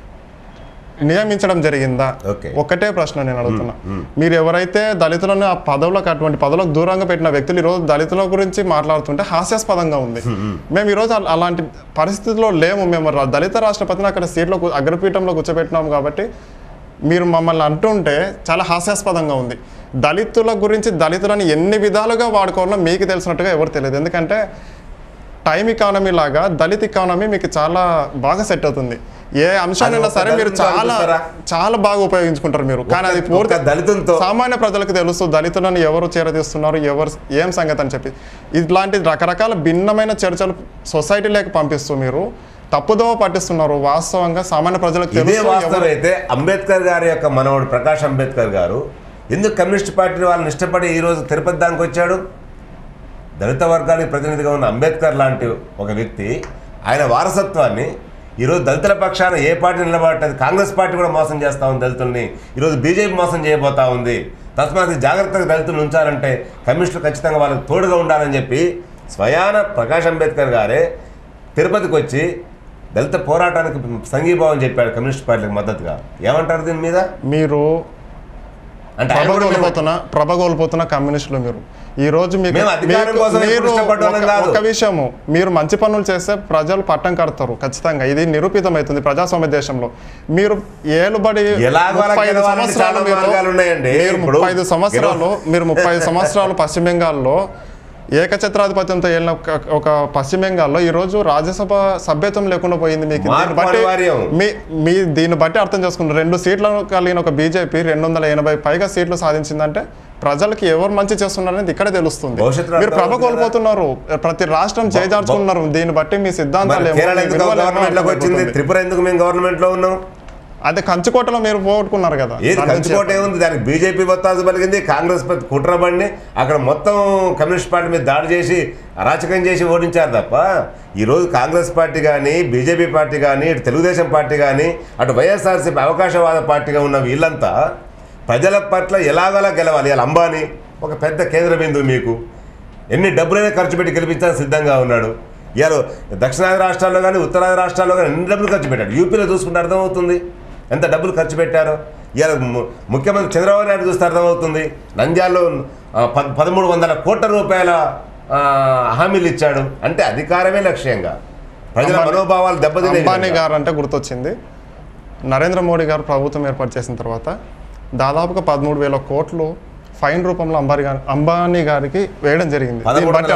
నియమించడం జరిగిందా? ఒకటే ప్రశ్న నేను అడుగుతున్నా. మీరు ఎవరైతే దళితులను ఆ పదవులకు, అటువంటి పదవులకు దూరంగా పెట్టిన వ్యక్తులు ఈరోజు దళితుల గురించి మాట్లాడుతుంటే హాస్యాస్పదంగా ఉంది. మేము ఈరోజు అలాంటి పరిస్థితుల్లో లేము. మేము దళిత రాష్ట్రపతిని అక్కడ సీట్లో అగ్రపీఠంలో కూర్చోబెట్టినాము కాబట్టి మీరు మమ్మల్ని అంటుంటే చాలా హాస్యాస్పదంగా ఉంది. దళితుల గురించి దళితులను ఎన్ని విధాలుగా వాడుకోవాలో మీకు తెలిసినట్టుగా ఎవరు తెలియదు. ఎందుకంటే టైం ఎకానమీ లాగా దళిత ఎకానమీ మీకు చాలా బాగా సెట్ అవుతుంది. ఏ అంశానైనా సరే మీరు చాలా చాలా బాగా ఉపయోగించుకుంటారు మీరు. కానీ అది పూర్తి దళితులతో సామాన్య ప్రజలకు తెలుస్తూ దళితులను ఎవరు చేరదీస్తున్నారు, ఎవరు ఏం సంగతి అని చెప్పి ఇట్లాంటి రకరకాల భిన్నమైన చర్చలు సొసైటీలోకి పంపిస్తూ మీరు తప్పుదోవ పట్టిస్తున్నారు. వాస్తవంగా సామాన్య ప్రజలకు తెలుసు. వాస్తవం అయితే అంబేద్కర్ గారి యొక్క మనవడు ప్రకాష్ అంబేద్కర్ గారు ఎందుకు కమ్యూనిస్ట్ పార్టీ వాళ్ళని ఇష్టపడి ఈరోజు తిరుపతి దానికి వచ్చాడు? దళిత వర్గానికి ప్రతినిధిగా ఉన్న అంబేద్కర్ లాంటి ఒక వ్యక్తి ఆయన వారసత్వాన్ని ఈరోజు దళితుల పక్షాన ఏ పార్టీ నిలబడటది? కాంగ్రెస్ పార్టీ కూడా మోసం చేస్తూ ఉంది దళితుల్ని, ఈరోజు బీజేపీ మోసం చేయబోతా ఉంది. తస్మాత్ జాగ్రత్తగా దళితులు ఉంచాలంటే కమ్యూనిస్టులు ఖచ్చితంగా వాళ్ళకి తోడుగా ఉండాలని చెప్పి స్వయాన ప్రకాష్ అంబేద్కర్ గారే తిరుపతికి వచ్చి దళిత పోరాటానికి సంఘీభావం చెప్పాడు కమ్యూనిస్ట్ పార్టీలకు మద్దతుగా. ఏమంటారు దీని మీద? మీరు అంటే ప్రభగోల్పోతున్న ప్రభగోల్పోతున్న కమ్యూనిస్టులు మీరు ఈ రోజు మీకు ఒక విషయము, మీరు మంచి పనులు చేస్తే ప్రజలు పట్టం కడతారు ఖచ్చితంగా. ఇది నిరూపితమవుతుంది ప్రజాస్వామ్య దేశంలో. మీరు ఏలుబడి ముప్పై ఐదు సంవత్సరాలు ముప్పై ఐదు సంవత్సరాలు మీరు ముప్పై ఐదు సంవత్సరాలు పశ్చిమ బెంగాల్లో ఏకఛత్రాధిపత్యంతో వెళ్ళిన ఒక పశ్చిమ బెంగాల్లో ఈరోజు రాజ్యసభ సభ్యత్వం లేకుండా పోయింది. మీకు దీన్ని బట్టి మీ మీ దీన్ని బట్టి అర్థం చేసుకున్నారు. రెండు సీట్లను కలిగిన ఒక బీజేపీ రెండు వందల ఎనభై పైగా సీట్లు సాధించిందంటే ప్రజలకు ఎవరు మంచి చేస్తున్నారనేది ఇక్కడే తెలుస్తుంది. మీరు ప్రభ కోల్పోతున్నారు, ప్రతి రాష్ట్రం చేజార్చుకున్నారు. దీన్ని బట్టి మీ సిద్ధాంతాలు త్రిపుర ఎందుకు మేము గవర్నమెంట్ లో ఉన్నాం? అదే కంచుకోటలో మీరు పోగొట్టుకున్నారు కదా. ఏది కంచుకోట ఏముంది? దానికి బీజేపీ ఒత్తాసు పలికింది, కాంగ్రెస్ కుట్రబండి అక్కడ మొత్తం కమ్యూనిస్ట్ పార్టీ మీద దాడి చేసి అరాచకం చేసి ఓడించారు తప్ప ఈరోజు కాంగ్రెస్ పార్టీ కానీ, బీజేపీ పార్టీ కానీ, ఇటు తెలుగుదేశం పార్టీ కానీ, అటు వైఎస్ఆర్సీపీ అవకాశవాద పార్టీగా ఉన్న వీళ్ళంతా ప్రజల పట్ల ఎలాగోలా గెలవాలి. ఇలా అంబానీ ఒక పెద్ద కేంద్ర బిందువు, మీకు ఎన్ని డబ్బులైనా ఖర్చు పెట్టి గెలిపించడానికి సిద్ధంగా ఉన్నాడు. ఇవాళ దక్షిణాది రాష్ట్రాల్లో కానీ, ఉత్తరాది రాష్ట్రాల్లో కానీ ఎన్ని డబ్బులు ఖర్చు పెట్టాడు. యూపీలో చూసుకుంటే అర్థమవుతుంది ఎంత డబ్బులు ఖర్చు పెట్టారో. ఇవాళ ముఖ్యమంత్రి చంద్రబాబు నాయుడు చూస్తే అర్థమవుతుంది. నంద్యాలలో పదమూడు వందల కోట్ల రూపాయల హామీలు ఇచ్చాడు. అంటే అధికారమే లక్ష్యంగా ప్రజల మనోభావాలు దెబ్బతినే. అంబానీ గారు అంటే గుర్తొచ్చింది, నరేంద్ర మోడీ గారు ప్రభుత్వం ఏర్పాటు చేసిన తర్వాత దాదాపుగా పదమూడు వేల కోట్లు ఫైన్ రూపంలో అంబానీ గారి అంబానీ గారికి వేయడం జరిగింది. దాన్ని బట్టి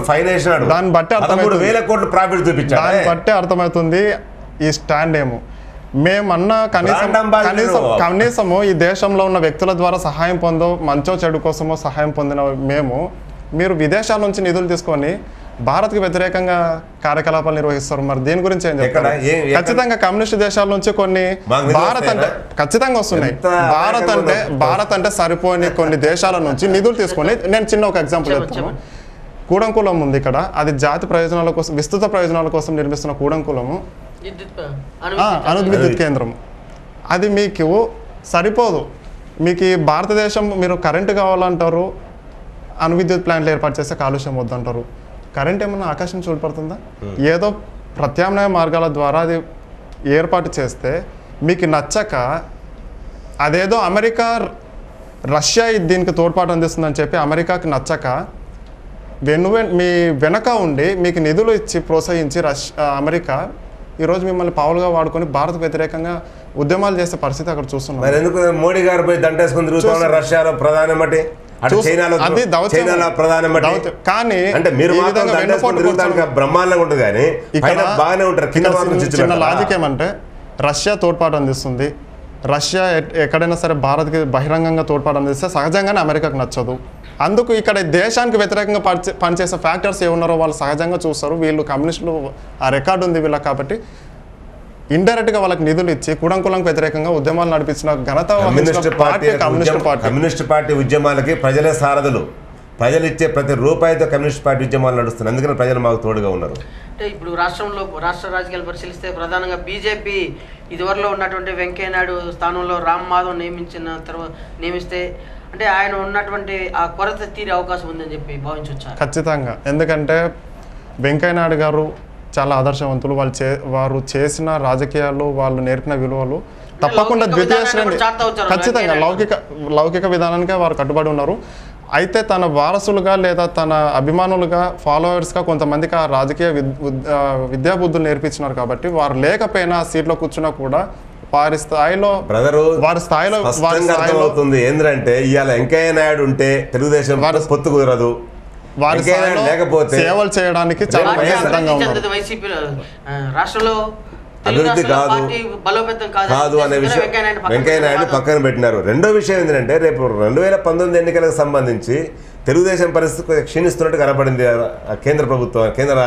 అర్థమవుతుంది దాన్ని బట్టి అర్థమవుతుంది ఈ స్టాండ్ ఏమో. మేమన్నా కనీసం కనీసం కనీసము ఈ దేశంలో ఉన్న వ్యక్తుల ద్వారా సహాయం పొందో, మంచో చెడు కోసమో సహాయం పొందిన మేము, మీరు విదేశాల నుంచి నిధులు తీసుకొని భారత్కి వ్యతిరేకంగా కార్యకలాపాలు నిర్వహిస్తారు. మరి దీని గురించి ఏం చెప్తారు? ఖచ్చితంగా కమ్యూనిస్ట్ దేశాల నుంచి కొన్ని భారత్ అంటే ఖచ్చితంగా వస్తున్నాయి. భారత్ అంటే భారత్ అంటే సరిపోని కొన్ని దేశాల నుంచి నిధులు తీసుకొని, నేను చిన్న ఒక ఎగ్జాంపుల్ చెప్తాను. కూడంకులం ఉంది ఇక్కడ, అది జాతి ప్రయోజనాల కోసం, విస్తృత ప్రయోజనాల కోసం నిర్మిస్తున్న కూడంకులము అణు విద్యుత్ కేంద్రం. అది మీకు సరిపోదు. మీకు భారతదేశం మీరు కరెంటు కావాలంటారు, అణు విద్యుత్ ప్లాంట్లు ఏర్పాటు చేస్తే కాలుష్యం వద్దంటారు. కరెంట్ ఏమన్నా ఆకాశం చూడపడుతుందా? ఏదో ప్రత్యామ్నాయ మార్గాల ద్వారా అది ఏర్పాటు చేస్తే మీకు నచ్చక అదేదో అమెరికా రష్యా దీనికి తోడ్పాటు అందిస్తుందని చెప్పి అమెరికాకి నచ్చక వెను మీ వెనక ఉండి మీకు నిధులు ఇచ్చి ప్రోత్సహించి రష్ అమెరికా ఈరోజు మిమ్మల్ని పావులుగా వాడుకొని భారత్ వ్యతిరేకంగా ఉద్యమాలు చేసే పరిస్థితి అక్కడ చూస్తున్నాం. మరి ఎందుకు మోడీ గారు పోయి దండేసుకుని తిరుగుతున్నారు రష్యాలో ప్రధానమంటే కానీ బ్రహ్మాండంగా ఉంటుంది కానీ బాగానే ఉంటారు. చిన్న లాజిక్ ఏమంటే రష్యా తోడ్పాటు అందిస్తుంది, రష్యా ఎక్కడైనా సరే భారత్కి బహిరంగంగా తోడ్పాటు అందిస్తే సహజంగానే అమెరికాకు నచ్చదు. అందుకు ఇక్కడ దేశానికి వ్యతిరేకంగా పనిచే పనిచేసే ఫ్యాక్టర్స్ ఏమున్నారో వాళ్ళు సహజంగా చూస్తారు. వీళ్ళు కమ్యూనిస్టులు ఆ రికార్డు ఉంది వీళ్ళకి, కాబట్టి ఇండైరెక్ట్గా వాళ్ళకి నిధులు ఇచ్చి కుడంకులంకు వ్యతిరేకంగా ఉద్యమాలు నడిపించిన ఘనత communist party communist party communist party ఉద్యమాలకి ప్రజలే సారథులు. ప్రజలు ఇచ్చే ప్రతి రూపాయితో కమ్యూనిస్ట్ పార్టీ ఉద్యమాలు నడుస్తున్నాయి. అందుకని ప్రజలు మాకు తోడుగా ఉన్నారు. అంటే ఇప్పుడు రాష్ట్రంలో రాష్ట్ర రాజకీయాలు పరిశీలిస్తే ప్రధానంగా బీజేపీ ఇదివరలో ఉన్నటువంటి వెంకయ్యనాయుడు స్థానంలో రామ్ మాధవ్ నియమించిన తర్వాత నియమిస్తే అంటే ఆయన ఉన్నటువంటి ఆ కొరత తీరే అవకాశం ఉందని చెప్పి భావించవచ్చు. ఖచ్చితంగా, ఎందుకంటే వెంకయ్యనాయుడు గారు చాలా ఆదర్శవంతులు. వాళ్ళు చే వారు చేసిన రాజకీయాలు, వాళ్ళు నేర్పిన విలువలు తప్పకుండా ద్వితీయ శ్రేణి, ఖచ్చితంగా లౌకిక లౌకిక విధానానికే వారు కట్టుబడి ఉన్నారు. అయితే తన వారసులుగా లేదా తన అభిమానులుగా ఫాలోవర్స్గా కొంతమందికి ఆ రాజకీయ విద్యాబుద్ధులు నేర్పించినారు. కాబట్టి వారు లేకపోయినా సీట్లో కూర్చున్నా కూడా వారి స్థాయిలో బ్రదరు వారి స్థాయిలో అవుతుంది. ఏంటంటే ఇవాళ వెంకయ్య నాయుడు ఉంటే తెలుగుదేశం పొత్తు కుదరదు, వారి లేకపోతే సేవలు చేయడానికి చాలా సిద్ధంగా ఉన్నారు. వైసీపీ రాష్ట్రంలో అభివృద్ధి కాదు కాదు అనే విషయం వెంకయ్య నాయుడు పక్కన పెట్టినారు. రెండో విషయం ఏంటంటే రేపు రెండు వేల పంతొమ్మిది ఎన్నికలకు సంబంధించి తెలుగుదేశం పరిస్థితి క్షీణిస్తున్నట్టు కనపడింది కేంద్ర ప్రభుత్వం, కేంద్ర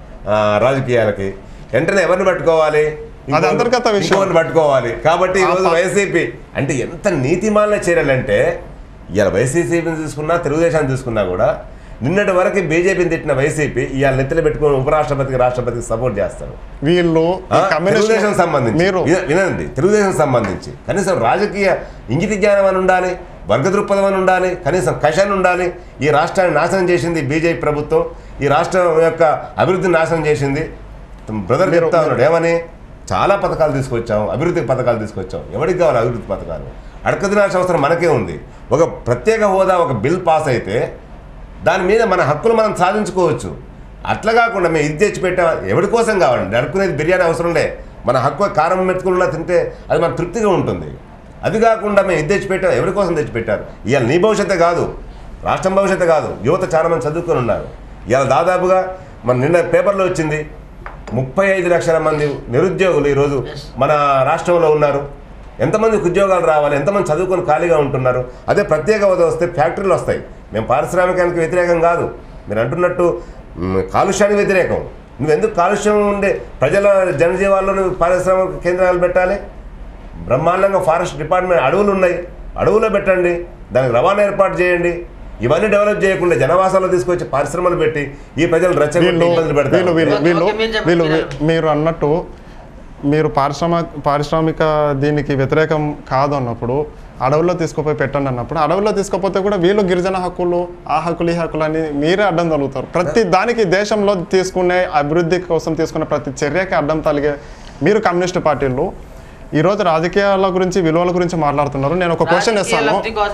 రాజకీయాలకి. వెంటనే ఎవరిని పట్టుకోవాలి? అది అంతర్గత విషయం పట్టుకోవాలి. కాబట్టి ఈరోజు వైసీపీ అంటే ఎంత నీతిమాలిన చర్యలంటే ఇవాళ వైసీపీని తీసుకున్నా తెలుగుదేశాన్ని తీసుకున్నా కూడా నిన్నటి వరకు బీజేపీని తిట్టిన వైసీపీ ఇవాళ నెత్తిలో పెట్టుకుని ఉపరాష్ట్రపతికి రాష్ట్రపతికి సపోర్ట్ చేస్తారు. వీళ్ళు తెలుగుదేశం సంబంధించి వినండి, తెలుగుదేశం సంబంధించి కనీసం రాజకీయ ఇంగిత జ్ఞానం అని ఉండాలి, వర్గ దృక్పథం అని ఉండాలి, కనీసం కషన్ ఉండాలి. ఈ రాష్ట్రాన్ని నాశనం చేసింది బీజేపీ ప్రభుత్వం, ఈ రాష్ట్రం యొక్క అభివృద్ధిని నాశనం చేసింది. బ్రదర్ చెప్తా ఉన్నాడు ఏమని, చాలా పథకాలు తీసుకొచ్చాం, అభివృద్ధి పథకాలు తీసుకొచ్చాం. ఎవరికి కావాలి అభివృద్ధి పథకాలు? అడకదినాల్సిన అవసరం మనకే ఉంది. ఒక ప్రత్యేక హోదా ఒక బిల్ పాస్ అయితే దాని మీద మన హక్కులు మనం సాధించుకోవచ్చు. అట్లా కాకుండా మేము ఇది తెచ్చిపెట్టాం, ఎవరి కోసం కావాలండి? అడుక్కునేది బిర్యానీ అవసరం లే, మన హక్కు కారం మెతుకుల్లో తింటే అది మన తృప్తిగా ఉంటుంది. అది కాకుండా మేము ఇది తెచ్చిపెట్టాం, ఎవరి కోసం తెచ్చిపెట్టారు? ఇవాళ నీ భవిష్యత్తే కాదు, రాష్ట్రం భవిష్యత్తు కాదు, యువత చాలామంది చదువుకొని ఉన్నారు. ఇవాళ దాదాపుగా మన నిన్న పేపర్లో వచ్చింది ముప్పై ఐదు లక్షల మంది నిరుద్యోగులు ఈరోజు మన రాష్ట్రంలో ఉన్నారు. ఎంతమందికి ఉద్యోగాలు రావాలి, ఎంతమంది చదువుకొని ఖాళీగా ఉంటున్నారు. అదే ప్రత్యేక హోదా వస్తే ఫ్యాక్టరీలు వస్తాయి. మేము పారిశ్రామికానికి వ్యతిరేకం కాదు, మీరు అంటున్నట్టు కాలుష్యానికి వ్యతిరేకం. నువ్వెందుకు కాలుష్యం ఉండే ప్రజల జనజీవాల్లో నువ్వు పారిశ్రామిక కేంద్రాలు పెట్టాలి? బ్రహ్మాండంగా ఫారెస్ట్ డిపార్ట్మెంట్ అడవులు ఉన్నాయి, అడవులో పెట్టండి, దానికి రవాణా ఏర్పాటు చేయండి. ఇవన్నీ డెవలప్ చేయకుండా జనవాసాలు తీసుకొచ్చి పరిశ్రమలు పెట్టి ఈ ప్రజలు రెచ్చగొట్టి ఇబ్బందులు పెడతారు. వీళ్ళు మీరు అన్నట్టు మీరు పారిశ్రామిక పారిశ్రామిక దీనికి వ్యతిరేకం కాదు అన్నప్పుడు అడవుల్లో తీసుకుపోయి పెట్టండి అన్నప్పుడు అడవుల్లో తీసుకుపోతే కూడా వీళ్ళు గిరిజన హక్కులు ఆ హక్కులు ఈ హక్కులు అని మీరే అడ్డం తగులుతారు. ప్రతి దానికి దేశంలో తీసుకునే అభివృద్ధి కోసం తీసుకునే ప్రతి చర్యకి అడ్డం తలిగే మీరు కమ్యూనిస్ట్ పార్టీలు ఈరోజు రాజకీయాల గురించి విలువల గురించి మాట్లాడుతున్నారు. నేను ఒక క్వశ్చన్ ఇస్తాను,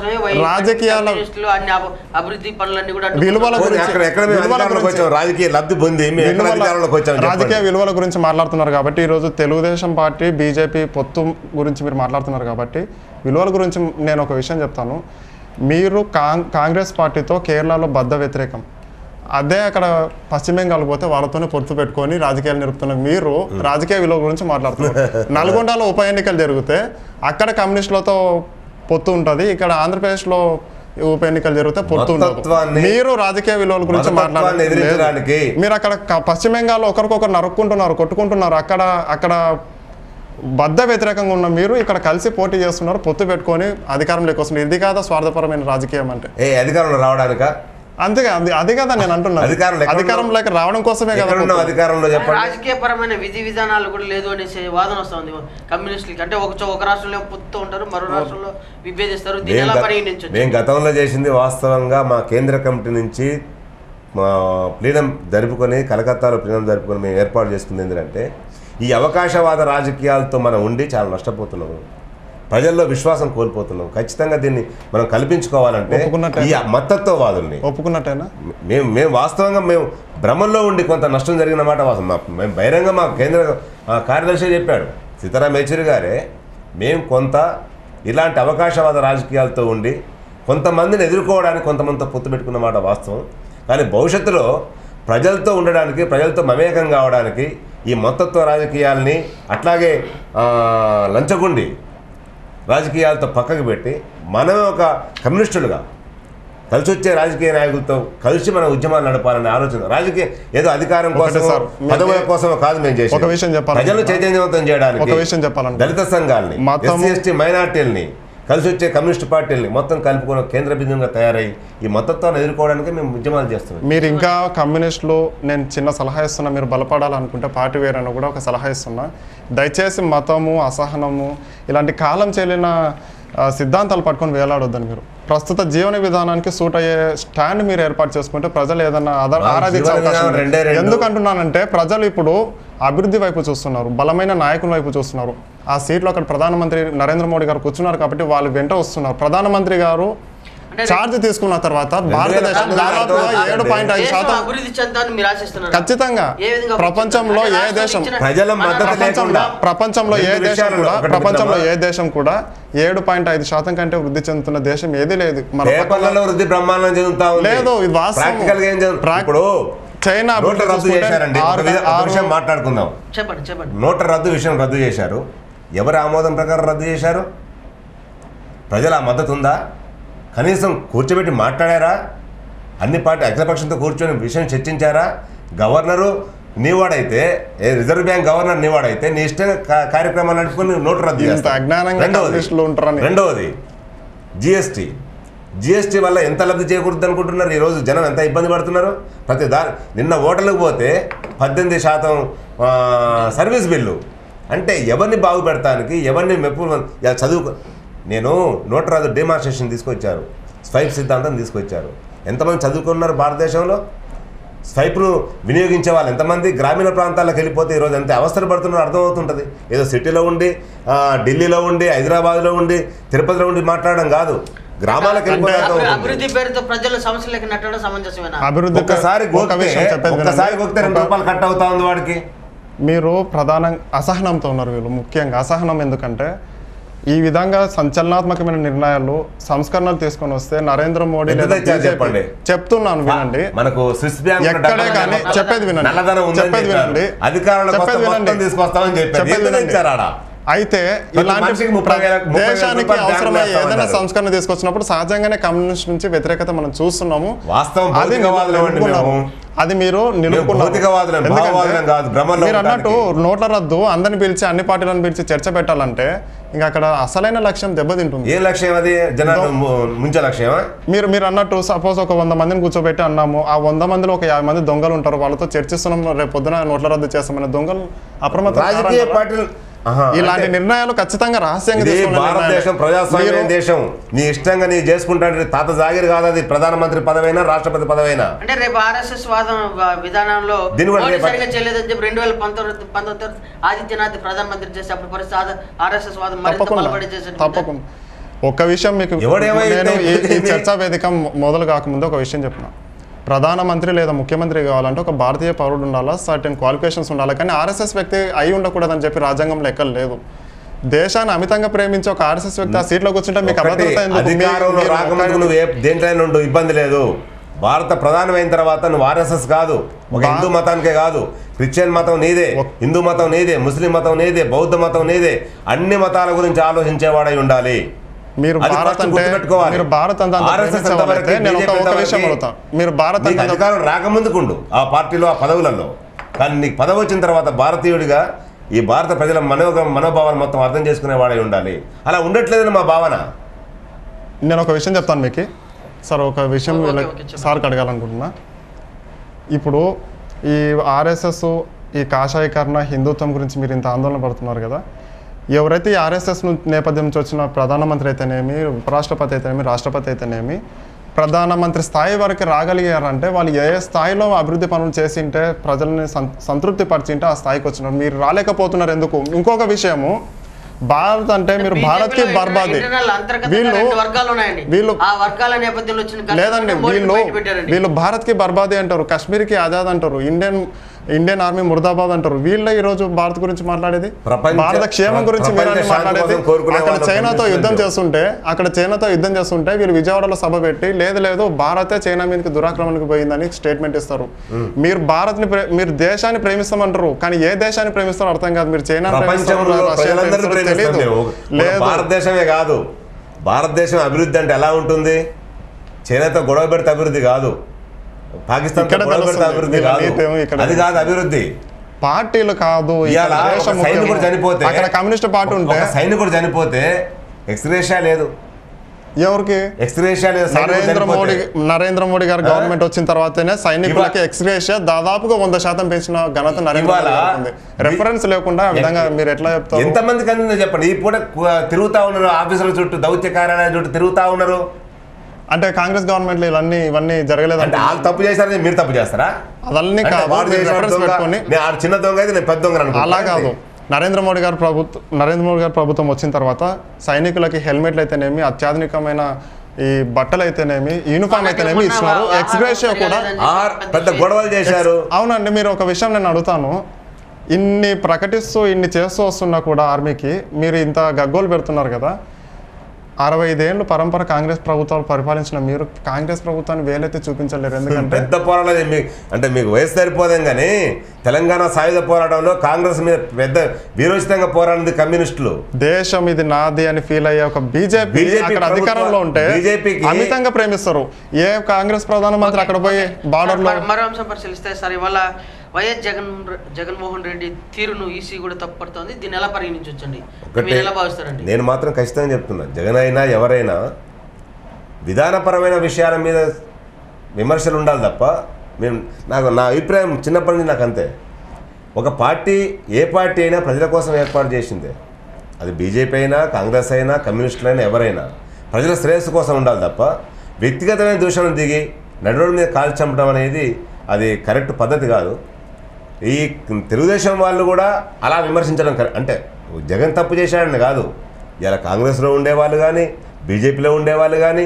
రాజకీయాల విలువల గురించి రాజకీయ విలువల గురించి మాట్లాడుతున్నారు కాబట్టి ఈరోజు తెలుగుదేశం పార్టీ బీజేపీ పొత్తు గురించి మీరు మాట్లాడుతున్నారు కాబట్టి విలువల గురించి నేను ఒక విషయం చెప్తాను. మీరు కాంగ్రెస్ పార్టీతో కేరళలో బద్ధ వ్యతిరేకం, అదే అక్కడ పశ్చిమ బెంగాల్ పోతే వాళ్ళతోనే పొత్తు పెట్టుకొని రాజకీయాలు నిలుపుతున్న మీరు రాజకీయ విలువ గురించి మాట్లాడుతున్నారు. నల్గొండలో ఉప ఎన్నికలు జరిగితే అక్కడ కమ్యూనిస్టులతో పొత్తు ఉంటుంది, ఇక్కడ ఆంధ్రప్రదేశ్లో ఉప ఎన్నికలు జరిగితే పొత్తు ఉండదు. మీరు రాజకీయ విలువల గురించి మాట్లాడడానికి మీరు అక్కడ పశ్చిమ బెంగాల్లో ఒకరికొకరు నరుక్కుంటున్నారు, కొట్టుకుంటున్నారు. అక్కడ అక్కడ బద్ధ వ్యతిరేకంగా ఉన్న మీరు ఇక్కడ కలిసి పోటీ చేస్తున్నారు, పొత్తు పెట్టుకొని అధికారంలోకి వస్తున్నారు. ఇది కాదా స్వార్థపరమైన రాజకీయం అంటే? ఏ అధికారంలో రావడానికా? అంతేగా, అది కదా నేను అంటున్నాను. అధికారంలోకి రావడం కోసమే కదా అధికారంలో చెప్పండి. రాజకీయపరమైన విధి విధానాలు కూడా లేదు అనేసి వాదన వస్తుంది కమ్యూనిస్టులకి. అంటే ఒక ఒక రాష్ట్రంలో పొత్తు ఉంటారు, మరో రాష్ట్రంలో విభేదిస్తారు. మేము గతంలో చేసింది వాస్తవంగా మా కేంద్ర కమిటీ నుంచి ప్లీనం జరుపుకొని కలకత్తాలో ప్లీనం జరుపుకొని మేము ఏర్పాటు చేసుకుంది ఏంటంటే ఈ అవకాశవాద రాజకీయాలతో మనం ఉండి చాలా నష్టపోతున్నాము, ప్రజల్లో విశ్వాసం కోల్పోతున్నాం. ఖచ్చితంగా దీన్ని మనం కల్పించుకోవాలంటే ఈ మతత్వవాదుల్ని ఒప్పుకున్నట్టేనా? మేము మేము వాస్తవంగా మేము భ్రమంలో ఉండి కొంత నష్టం జరిగిన మాట వాస్తవం. మేము బహిరంగ మా కేంద్ర కార్యదర్శి చెప్పాడు సీతారాం యేచూరి గారే, మేము కొంత ఇలాంటి అవకాశవాద రాజకీయాలతో ఉండి కొంతమందిని ఎదుర్కోవడానికి కొంతమందితో పొత్తు పెట్టుకున్న మాట వాస్తవం. కానీ భవిష్యత్తులో ప్రజలతో ఉండడానికి, ప్రజలతో మమేకం కావడానికి ఈ మతత్వ రాజకీయాల్ని అట్లాగే లంచగొండి రాజకీయాలతో పక్కకు పెట్టి మనమే ఒక కమ్యూనిస్టులుగా కలిసి వచ్చే రాజకీయ నాయకులతో కలిసి మన ఉద్యమాలు నడపాలనే ఆలోచన. రాజకీయ ఏదో అధికారం కోసం పదవుల కోసం కాదు మేము చేసి ఒక విషయం చెప్పాలి, ప్రజలు చైతన్యవంతం చేయడానికి ఒక విషయం చెప్పాలంటే దళిత సంఘాలని, ఎస్సీ ఎస్టీ మైనార్టీలని, కలిసి వచ్చే కమ్యూనిస్ట్ పార్టీలని మొత్తం కలుపుకొని కేంద్ర బిందువుగా తయారై ఈ మతత్వాన్ని ఎదుర్కోవడానికి మేము ఉద్యమాలు చేస్తున్నాం. మీరు ఇంకా కమ్యూనిస్టులు నేను చిన్న సలహా ఇస్తున్నా, మీరు బలపడాలనుకుంటే పార్టీ వేరైనా కూడా ఒక సలహా ఇస్తున్నా, దయచేసి మతము అసహనము ఇలాంటి కాలం చెల్లిన సిద్ధాంతాలు పట్టుకొని వేలాడొద్దని. మీరు ప్రస్తుత జీవన విధానానికి సూట్ అయ్యే స్టాండ్ మీరు ఏర్పాటు చేసుకుంటే ప్రజలు ఏదన్నా ఆరాధించే అవకాశం. ఎందుకంటున్నానంటే ప్రజలు ఇప్పుడు అభివృద్ధి వైపు చూస్తున్నారు, బలమైన నాయకుల వైపు చూస్తున్నారు. ఆ సీట్లో అక్కడ ప్రధానమంత్రి నరేంద్ర మోడీ గారు కూర్చున్నారు కాబట్టి వాళ్ళు వెంట వస్తున్నారు. ప్రధానమంత్రి గారు ఛార్జ్ తీసుకున్న తర్వాత భారతదేశం దాదాపుగా ఏడు పాయింట్ ఐదు శాతం ఖచ్చితంగా ప్రపంచంలో ఏ దేశం ప్రపంచంలో ఏ దేశం కూడా ప్రపంచంలో ఏ దేశం కూడా ఏడు పాయింట్ ఐదు శాతం కంటే వృద్ధి చెందుతున్న దేశం ఏది లేదు. లేదు, ఇది వాస్తవం. చైనా మాట్లాడుకుందాం. నోట్ల రద్దు విషయం రద్దు చేశారు. ఎవరి ఆమోదం ప్రకారం రద్దు చేశారు? ప్రజల మద్దతు ఉందా? కనీసం కూర్చోబెట్టి మాట్లాడారా? అన్ని పార్టీ అఖిలపక్షంతో కూర్చొని విషయం చర్చించారా? గవర్నరు నీవాడైతే, ఏ రిజర్వ్ బ్యాంక్ గవర్నర్ నీవాడైతే నీ ఇష్టంగా కార్యక్రమాలు నడుపుకొని నోటు రద్దు చేస్తారు. రెండవది జిఎస్టీ. జిఎస్టీ వల్ల ఎంత లబ్ధి చేకూరుద్ది అనుకుంటున్నారు? ఈరోజు జనం ఎంత ఇబ్బంది పడుతున్నారు. ప్రతి దాని నిన్న ఓటర్లకు పోతే పద్దెనిమిది శాతం సర్వీస్ బిల్లు అంటే ఎవరిని బాగుపెడతానికి, ఎవరిని మెప్పు చదువుకు నేను నోటు రద్దు డిమాన్స్ట్రేషన్ తీసుకొచ్చారు, స్వైప్ సిద్ధాంతం తీసుకొచ్చారు. ఎంతమంది చదువుకున్నారు భారతదేశంలో? స్వైప్ను వినియోగించే వాళ్ళు ఎంతమంది? గ్రామీణ ప్రాంతాలకు వెళ్ళిపోతే ఈరోజు ఎంత అవస్థలు పడుతున్నారో అర్థమవుతుంటుంది. ఏదో సిటీలో ఉండి, ఢిల్లీలో ఉండి, హైదరాబాద్లో ఉండి, తిరుపతిలో ఉండి మాట్లాడడం కాదు, గ్రామాలకు అభివృద్ధి పేరుతో ప్రజల సమస్యలకు నెట్టడం సమంజసమేనా? అభివృద్ధి ఒక్కసారి ఒక్కసారి గోకితే రెండు రూపాయలు కట్ అవుతా ఉంది వాడికి. మీరు ప్రధానంగా అసహనంతో ఉన్నారు. వీళ్ళు ముఖ్యంగా అసహనం ఎందుకంటే ఈ విధంగా సంచలనాత్మకమైన నిర్ణయాలు, సంస్కరణలు తీసుకొని వస్తే నరేంద్ర మోడీ చెప్పండి చెప్తున్నాను వినండి, మనకు ఎక్కడే కానీ చెప్పేది వినండి చెప్పేది వినండి చెప్పేది వినండి చెప్పేది వినండి. అయితే ఇలాంటి దేశానికి అవసరమై ఏదైనా సంస్కరణ తీసుకొచ్చినప్పుడు సహజంగానే కమ్యూనిస్ట్ నుంచి వ్యతిరేకత మనం చూస్తున్నాము. అది అది మీరు నిలుపుకున్నారు. మీరు అన్నట్టు నోట్ల రద్దు అందరిని పిలిచి అన్ని పార్టీలను పిలిచి చర్చ పెట్టాలంటే ఇంకా అక్కడ అసలైన లక్ష్యం దెబ్బతింటుంది. ఏ లక్ష్యం అది? ముంచే లక్ష్యమా? మీరు మీరు అన్నట్టు సపోజ్ ఒక వంద మందిని కూర్చోబెట్టి అన్నాము, ఆ వంద మందిలో ఒక యాభై మంది దొంగలు ఉంటారు, వాళ్ళతో చర్చిస్తున్నాం, రేపు పొద్దున నోట్ల రద్దు చేస్తామనే దొంగలు అప్రమత్తం. ఇలాంటి నిర్ణయాలు ఖచ్చితంగా రహస్యంగా భారతదేశం ప్రజాస్వామ్య దేశం. నీ ఇష్టంగా నీ చేసుకుంటాడు. తాత జాగిరి కాదు అది, ప్రధానమంత్రి పదవైనా రాష్ట్రపతి పదవైనా. అంటే రేపు ఆర్ఎస్ఎస్ వాదం విధానంలో సరిగా చేయలేదని చెప్పి రెండు వేల పంతొమ్మిది పంతొమ్మిది ఆదిత్యనాథ్ ప్రధానమంత్రి చేస్తే అప్పుడు పరిస్థితి ఆర్ఎస్ఎస్ వాదం తప్పకుండా. ఒక విషయం మీకు నేను ఈ చర్చా వేదిక మొదలు కాకముందు ఒక విషయం చెప్పిన, ప్రధానమంత్రి లేదా ముఖ్యమంత్రి కావాలంటే ఒక భారతీయ పౌరుడు ఉండాలా, సర్టెన్ క్వాలిఫికేషన్స్ ఉండాలి. కానీ ఆర్ఎస్ఎస్ వ్యక్తి అయి ఉండకూడదని చెప్పి రాజ్యాంగంలో ఎక్కడ లేదు. దేశాన్ని అమితంగా ప్రేమించి ఒక ఆర్ఎస్ఎస్ వ్యక్తి ఆ సీట్లో కూర్చుంటే మీకు దేంట్లో ఇబ్బంది లేదు. భారత ప్రధానమైన తర్వాత నువ్వు ఆర్ఎస్ఎస్ కాదు, ఒక హిందూ మతానికే కాదు, క్రిస్టియన్ మతం నీదే, హిందూ మతం నీదే, ముస్లిం మతం నీదే, బౌద్ధ మతం నీదే, అన్ని మతాల గురించి ఆలోచించేవాడై ఉండాలి. మీరు భారత్ అంటే మీరు భారత్ అంతా నేను ఒక విషయం అడుగుతా, మీరు భారత్ అధికారం రాకముందుకుండు ఆ పార్టీలో, ఆ పదవులలో. కానీ నీకు పదవి వచ్చిన తర్వాత భారతీయుడిగా ఈ భారత ప్రజల మనో మనోభావాన్ని మొత్తం అర్థం చేసుకునేవాడై ఉండాలి. అలా ఉండట్లేదని మా భావన. నేను ఒక విషయం చెప్తాను మీకు సార్, ఒక విషయం సార్కి అడగాలనుకుంటున్నా. ఇప్పుడు ఈ ఆర్ఎస్ఎస్, ఈ కాషాయకరణ, హిందుత్వం గురించి మీరు ఇంత ఆందోళన పడుతున్నారు కదా, ఎవరైతే ఈ ఆర్ఎస్ఎస్ నేపథ్యం నుంచి వచ్చిన ప్రధానమంత్రి అయితేనేమి, ఉపరాష్ట్రపతి అయితేనేమి, రాష్ట్రపతి అయితేనేమి ప్రధానమంత్రి స్థాయి వరకు రాగలిగారంటే వాళ్ళు ఏ స్థాయిలో అభివృద్ధి పనులు చేసింటే ప్రజల్ని సంతృప్తి పరిచింటే ఆ స్థాయికి వచ్చినారు. మీరు రాలేకపోతున్నారు ఎందుకు? ఇంకొక విషయము, భారత్ అంటే మీరు భారత్కి బర్బాది వీళ్ళు వీళ్ళు లేదండి వీళ్ళు వీళ్ళు భారత్కి బర్బాది అంటారు, కాశ్మీర్కి ఆజాద్ అంటారు, ఇండియన్ ఇండియన్ ఆర్మీ ముర్దాబాద్ అంటారు. వీళ్ళ ఈ రోజు భారత్ గురించి మాట్లాడేది, భారత క్షేమం గురించి మాట్లాడేది. అక్కడ చైనాతో యుద్ధం చేస్తుంటే అక్కడ చైనాతో యుద్ధం చేస్తుంటే వీళ్ళు విజయవాడలో సభ పెట్టి లేదు లేదు భారతే చైనా మీదకి దురాక్రమణకు పోయిందని స్టేట్మెంట్ ఇస్తారు. మీరు భారత్ ని మీరు దేశాన్ని ప్రేమిస్తామంటారు, కానీ ఏ దేశాన్ని ప్రేమిస్తారో అర్థం కాదు. మీరు చైనా తెలియదు లేదు. భారతదేశమే కాదు, భారతదేశం అభివృద్ధి అంటే ఎలా ఉంటుంది? చైనాతో గొడవ పెడితే అభివృద్ధి కాదు, పాకిస్తాన్ అభివృద్ధి కాదు, అది కాదు అభివృద్ధి. పార్టీలు కాదు, సైనికుడు చనిపోతే అక్కడ కమ్యూనిస్ట్ పార్టీ ఉంటే సైనికుడు చనిపోతే ఎక్స్గ్రేషియా లేదు. ఎవరికి ఎక్స్గ్రేషియా లేదు? నరేంద్ర మోడీ నరేంద్ర మోడీ గారు గవర్నమెంట్ వచ్చిన తర్వాతనే సైనికులకి ఎక్స్గ్రేషియా దాదాపుగా వంద శాతం పెంచిన ఘనత నరేంద్ర మోడీ. రెఫరెన్స్ లేకుండా ఆ విధంగా మీరు ఎట్లా చెప్తారు? ఎంతమందికి అందిందో చెప్పండి. ఈ పూట తిరుగుతా ఉన్నారు, ఆఫీసుల చుట్టూ దౌత్య కార్యాలయాల చుట్టూ తిరుగుతా ఉన్నారు. అంటే కాంగ్రెస్ గవర్నమెంట్ లో ఇవన్నీ ఇవన్నీ జరగలేదు అంటే వాళ్ళు తప్పు చేశారని మీరు తప్పు చేస్తారా? అవన్నీ చిన్న దొంగ అయితే నేను పెద్ద దొంగ అలా కాదు. నరేంద్ర మోడీ గారు ప్రభుత్వం నరేంద్ర మోడీ గారు ప్రభుత్వం వచ్చిన తర్వాత సైనికులకి హెల్మెట్లు అయితేనేమి, అత్యాధునికమైన ఈ బట్టలు అయితేనేమి, యూనిఫామ్ అయితేనేమి ఇస్తున్నారు. ఎక్స్గ్రేషియా కూడా పెద్ద గొడవలు చేశారు. అవునండి, మీరు ఒక విషయం నేను అడుగుతాను, ఇన్ని ప్రకటిస్తూ ఇన్ని చేస్తూ వస్తున్నా కూడా ఆర్మీకి మీరు ఇంత గగ్గోలు పెడుతున్నారు కదా. అరవై ఐదేళ్ళు పరంపర కాంగ్రెస్ ప్రభుత్వాలు పరిపాలించిన మీరు కాంగ్రెస్ ప్రభుత్వాన్ని వేలైతే చూపించలేరు. ఎందుకంటే పెద్ద పోరాటం అంటే మీకు వయసు సరిపోదేం కానీ తెలంగాణ సాయుధ పోరాటంలో కాంగ్రెస్ మీద పెద్ద వీరోచితంగా పోరాడింది కమ్యూనిస్టులు. దేశం ఇది నాది అని ఫీల్ అయ్యే ఒక బీజేపీ అక్కడ అధికారంలో ఉంటే బీజేపీకి అమితంగా ప్రేమిస్తారు. ఏ కాంగ్రెస్ ప్రధానమంత్రి అక్కడ పోయి బార్డర్ లో మరో అంశం పరిశీలిస్తే సార్, ఇవాళ వైఎస్ జగన్ జగన్మోహన్ రెడ్డి తీరును ఈసీ కూడా తప్పుపడుతోంది. దీన్ని ఎలా పరిగణించవచ్చండి, మీరు ఎలా భావిస్తారండి? నేను మాత్రం ఖచ్చితంగా చెప్తున్నా, జగన్ అయినా ఎవరైనా విధానపరమైన విషయాల మీద విమర్శలు ఉండాలి తప్ప మేము నాకు నా అభిప్రాయం చిన్నప్పటి నుంచి నాకు అంతే. ఒక పార్టీ ఏ పార్టీ అయినా ప్రజల కోసం ఏర్పాటు చేసిందే, అది బీజేపీ అయినా కాంగ్రెస్ అయినా కమ్యూనిస్టులు అయినా ఎవరైనా ప్రజల శ్రేయస్సు కోసం ఉండాలి తప్ప వ్యక్తిగతమైన దూషణలు దిగి నడురోడ్డు మీద కాల్చి చంపడం అనేది అది కరెక్ట్ పద్ధతి కాదు. ఈ తెలుగుదేశం వాళ్ళు కూడా అలా విమర్శించడం అంటే జగన్ తప్పు చేశాడని కాదు, ఇలా కాంగ్రెస్లో ఉండేవాళ్ళు కానీ బీజేపీలో ఉండేవాళ్ళు కానీ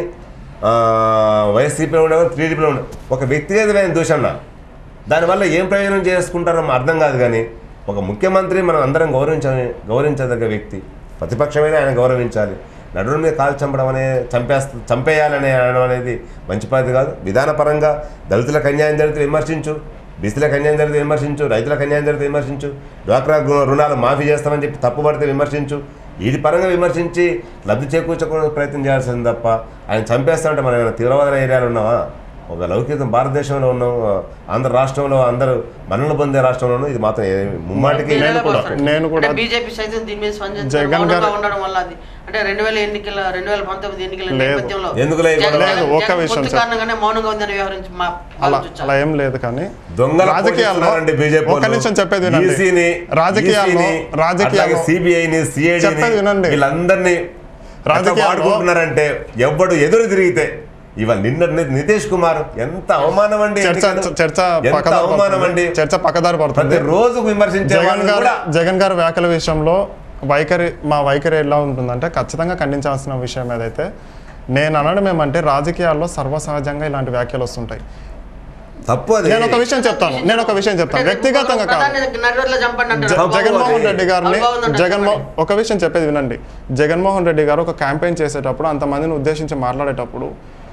వైఎస్సీపీలో ఉండేవాళ్ళు టీడీపీలో ఉండే ఒక వ్యక్తిగతమైన దూషణ దానివల్ల ఏం ప్రయోజనం చేసుకుంటారో అర్థం కాదు. కానీ ఒక ముఖ్యమంత్రి మనం అందరం గౌరవించ గౌరవించదగ్గ వ్యక్తి, ప్రతిపక్షమైన ఆయన గౌరవించాలి. నడురు మీద కాలు చంపడం అనే చంపేస్త చంపేయాలనే అనడం అనేది మంచి పద్ధతి కాదు. విధానపరంగా దళితులకు అన్యాయం జరిగితే విమర్శించు, బీసీలకు అన్యాయం జరిగితే విమర్శించు, రైతులకు అన్యాయం జరిగితే విమర్శించు, డ్వాక్రా రుణాలు మాఫీ చేస్తామని చెప్పి తప్పుపడితే విమర్శించు. వీటి పరంగా విమర్శించి లబ్ధి చేకూర్చకూడదు ప్రయత్నం చేయాల్సింది తప్ప ఆయన చంపేస్తామంటే మనం ఏమైనా తీవ్రవాద ఏరియాలో ఉన్నామా? ఒక లౌకిక భారతదేశంలో ఉన్నాం, ఆంధ్ర రాష్ట్రంలో అందరూ మన్నలు పొందే రాష్ట్రంలోనూ ఇది మాత్రం ముమ్మాటికి నేను కూడా బీజేపీ సైతం దీని మీద స్పందించడం ఉండడం వల్ల అది అంటే రెండు వేల ఎన్నికల రెండు వేల పంతొమ్మిది ఎన్నికల నేపథ్యంలో ఒక విషయం కారణంగానే మౌనంగా ఉందని వ్యవహరించి అలా ఏం లేదు. కానీ దొంగ రాజకీయాల్లో ఒక నిమిషం చెప్పేది వినండి. రాజకీయాల్లో రాజకీయాల్లో సిబిఐని సిఐడి వినండి, వీళ్ళందరినీ రాజకీయాలుకుంటున్నారంటే ఎవడు ఎదురు తిరిగితే ఇవాళ నిన్న నితీష్ కుమార్ ఎంత అవమానం అండి, చర్చ అవమానం అండి, చర్చ పక్కదారి పడుతుంది. రోజు విమర్శించే జగన్ గారు జగన్ గారు వ్యాఖ్యల విషయంలో వైఖరి మా వైఖరి ఎలా ఉంటుందంటే ఖచ్చితంగా ఖండించాల్సిన విషయం ఏదైతే నేను అనడం ఏమంటే రాజకీయాల్లో సర్వసహజంగా ఇలాంటి వ్యాఖ్యలు వస్తుంటాయి. తప్పు. నేను ఒక విషయం చెప్తాను నేను ఒక విషయం చెప్తాను వ్యక్తిగతంగా కాదు. జగన్మోహన్ రెడ్డి గారిని జగన్మోహన్ ఒక విషయం చెప్పేది వినండి. జగన్మోహన్ రెడ్డి గారు ఒక క్యాంపెయిన్ చేసేటప్పుడు అంతమందిని ఉద్దేశించి మాట్లాడేటప్పుడు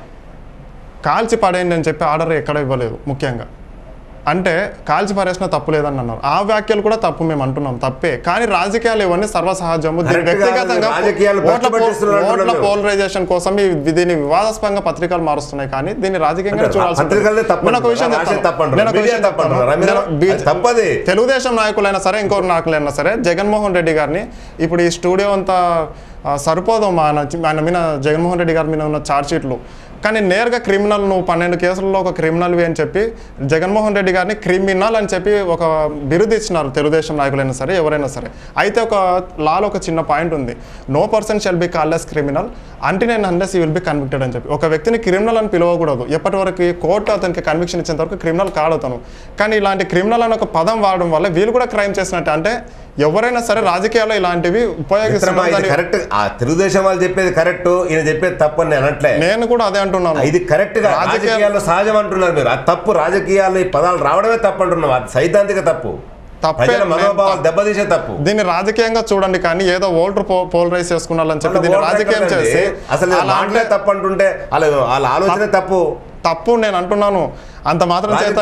కాల్చి పడేయండి అని చెప్పి ఆర్డర్ ఎక్కడ ఇవ్వలేదు. ముఖ్యంగా అంటే కాల్చి పారేసిన తప్పు లేదని అన్నారు. ఆ వ్యాఖ్యలు కూడా తప్పు మేము అంటున్నాం, తప్పే. కానీ రాజకీయాలు ఇవన్నీ సర్వసహజము. దీని వ్యక్తిగతంగా ఓట్ల పోలరైజేషన్ కోసం దీన్ని వివాదాస్పదంగా పత్రికలు మారుస్తున్నాయి, కానీ దీన్ని రాజకీయంగా చూడాల్సింది. నేను ఒక విషయం చెప్తాను, తెలుగుదేశం నాయకులైనా సరే ఇంకొక నాయకులైనా సరే జగన్మోహన్ రెడ్డి గారిని ఇప్పుడు ఈ స్టూడియో అంతా సరిపోదు మా ఆయన మీద జగన్మోహన్ రెడ్డి గారి మీద ఉన్న ఛార్జ్ షీట్లు. కానీ నేరుగా క్రిమినల్ నువ్వు పన్నెండు కేసుల్లో ఒక క్రిమినల్వి అని చెప్పి జగన్మోహన్ రెడ్డి గారిని క్రిమినల్ అని చెప్పి ఒక బిరుదు ఇచ్చినారు తెలుగుదేశం నాయకులైనా సరే ఎవరైనా సరే. అయితే ఒక లాలో ఒక చిన్న పాయింట్ ఉంది, no person shall be called as criminal until and unless you will be convicted అని చెప్పి. ఒక వ్యక్తిని క్రిమినల్ అని పిలవకూడదు, ఎప్పటి వరకు కోర్టు అతనికి కన్విక్షన్ ఇచ్చేంత వరకు క్రిమినల్ కాడతాను. కానీ ఇలాంటి క్రిమినల్ అని ఒక పదం వాడడం వల్ల వీళ్ళు కూడా క్రైమ్ చేసినట్టు. అంటే ఎవరైనా సరే రాజకీయాల్లో ఇలాంటివి ఉపయోగిస్తున్నారు. కరెక్ట్, ఆ తెలుగుదేశం వాళ్ళు చెప్పేది కరెక్ట్, ఈయన చెప్పేది తప్పు అని నేను అనట్లే, నేను కూడా అదే అంటున్నాను. ఇది కరెక్ట్ గా రాజకీయాల్లో సహజం అంటున్నారు మీరు. అది తప్పు, రాజకీయాల్లో ఈ పదాలు రావడమే తప్పు అంటున్నాం. అది సైద్ధాంతిక తప్పు, ప్రజల మనోభావాలు దెబ్బతీసే తప్పు. దీన్ని రాజకీయంగా చూడండి, కానీ ఏదో ఓల్డర్ పోలరైజ్ చేసుకున్నారని చెప్పి దీన్ని రాజకీయం చేసి అసలు మాటలే తప్పు అంటుంటే వాళ్ళ వాళ్ళ ఆలోచనే తప్పు. తప్పు నేను అంటున్నాను. అంత మాత్రం చేత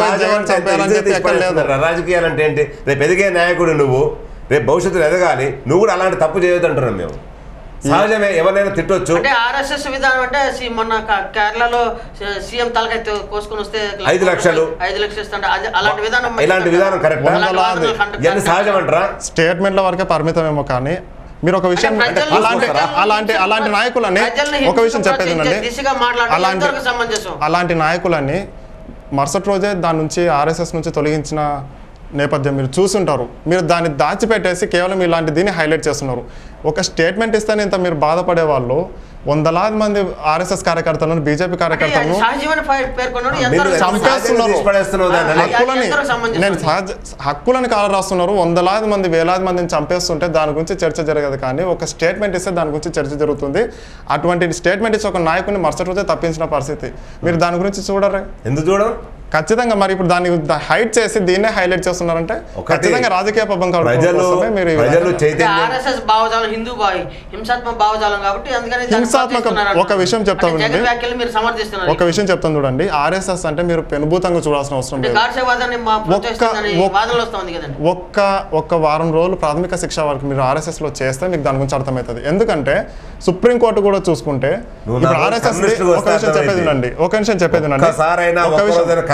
రాజకీయాలు అంటే ఏంటి? రేపు ఎదిగే నాయకుడు నువ్వు, రేపు భవిష్యత్తులో ఎదగాలి, నువ్వు కూడా అలాంటి తప్పు చేయొద్దు అంటున్నాం మేము. సహజమే, ఎవరైనా తిట్టొచ్చు. అంటే ఆర్ఎస్ఎస్ విధానం అంటే మొన్న కేరళలో సీఎం తలకాయ కోసుకొని వస్తే ఐదు లక్షలు ఐదు లక్షలు ఇస్తుంటే అలాంటి విధానం ఇలాంటి విధానం కరెక్ట్, ఇవన్నీ సహజం అంటారా? స్టేట్మెంట్ల వరకే పరిమితమేమో, కానీ మీరు ఒక విషయం అలాంటి అలాంటి అలాంటి నాయకులని ఒక విషయం చెప్పేది అలాంటి అలాంటి నాయకులని మరుసటి రోజే దాని నుంచి ఆర్ఎస్ఎస్ నుంచి తొలగించిన నేపథ్యం మీరు చూసుంటారు. మీరు దాన్ని దాచిపెట్టేసి కేవలం ఇలాంటి దీన్ని హైలైట్ చేస్తున్నారు. ఒక స్టేట్మెంట్ ఇస్తేనే ఇంత మీరు బాధపడే వాళ్ళు వందలాది మంది ఆర్ఎస్ఎస్ కార్యకర్తలను బీజేపీ కార్యకర్తలను చంపేస్తున్నారు. హక్కులని నేను సహజ హక్కులని కాల రాస్తున్నారు. వందలాది మంది వేలాది మందిని చంపేస్తుంటే దాని గురించి చర్చ జరగదు, కానీ ఒక స్టేట్మెంట్ ఇస్తే దాని గురించి చర్చ జరుగుతుంది. అటువంటి స్టేట్మెంట్ ఇచ్చి ఒక నాయకుడిని మరుసటి రోజే తప్పించిన పరిస్థితి. మీరు దాని గురించి చూడరే? ఎందుకు చూడడం? ఖచ్చితంగా మరి ఇప్పుడు దాన్ని హైట్ చేసి దీన్నే హైలైట్ చేస్తున్నారంటే ఖచ్చితంగా రాజకీయ పబ్బం కాబట్టి ఒక విషయం చెప్తాను ఒక విషయం చెప్తాను చూడండి. ఆర్ఎస్ఎస్ అంటే మీరు పెనుభూతంగా చూడాల్సిన అవసరం లేదు. ఒక్క ఒక్క వారం రోజులు ప్రాథమిక శిక్ష వరకు మీరు ఆర్ఎస్ఎస్ లో చేస్తే మీకు దాని గురించి అర్థమవుతుంది. ఎందుకంటే సుప్రీంకోర్టు కూడా చూసుకుంటే ఇప్పుడు ఆర్ఎస్ఎస్ ఒక విషయం చెప్పేది ఉండండి ఒక విషయం చెప్పేది ఉండండి ఒక విషయం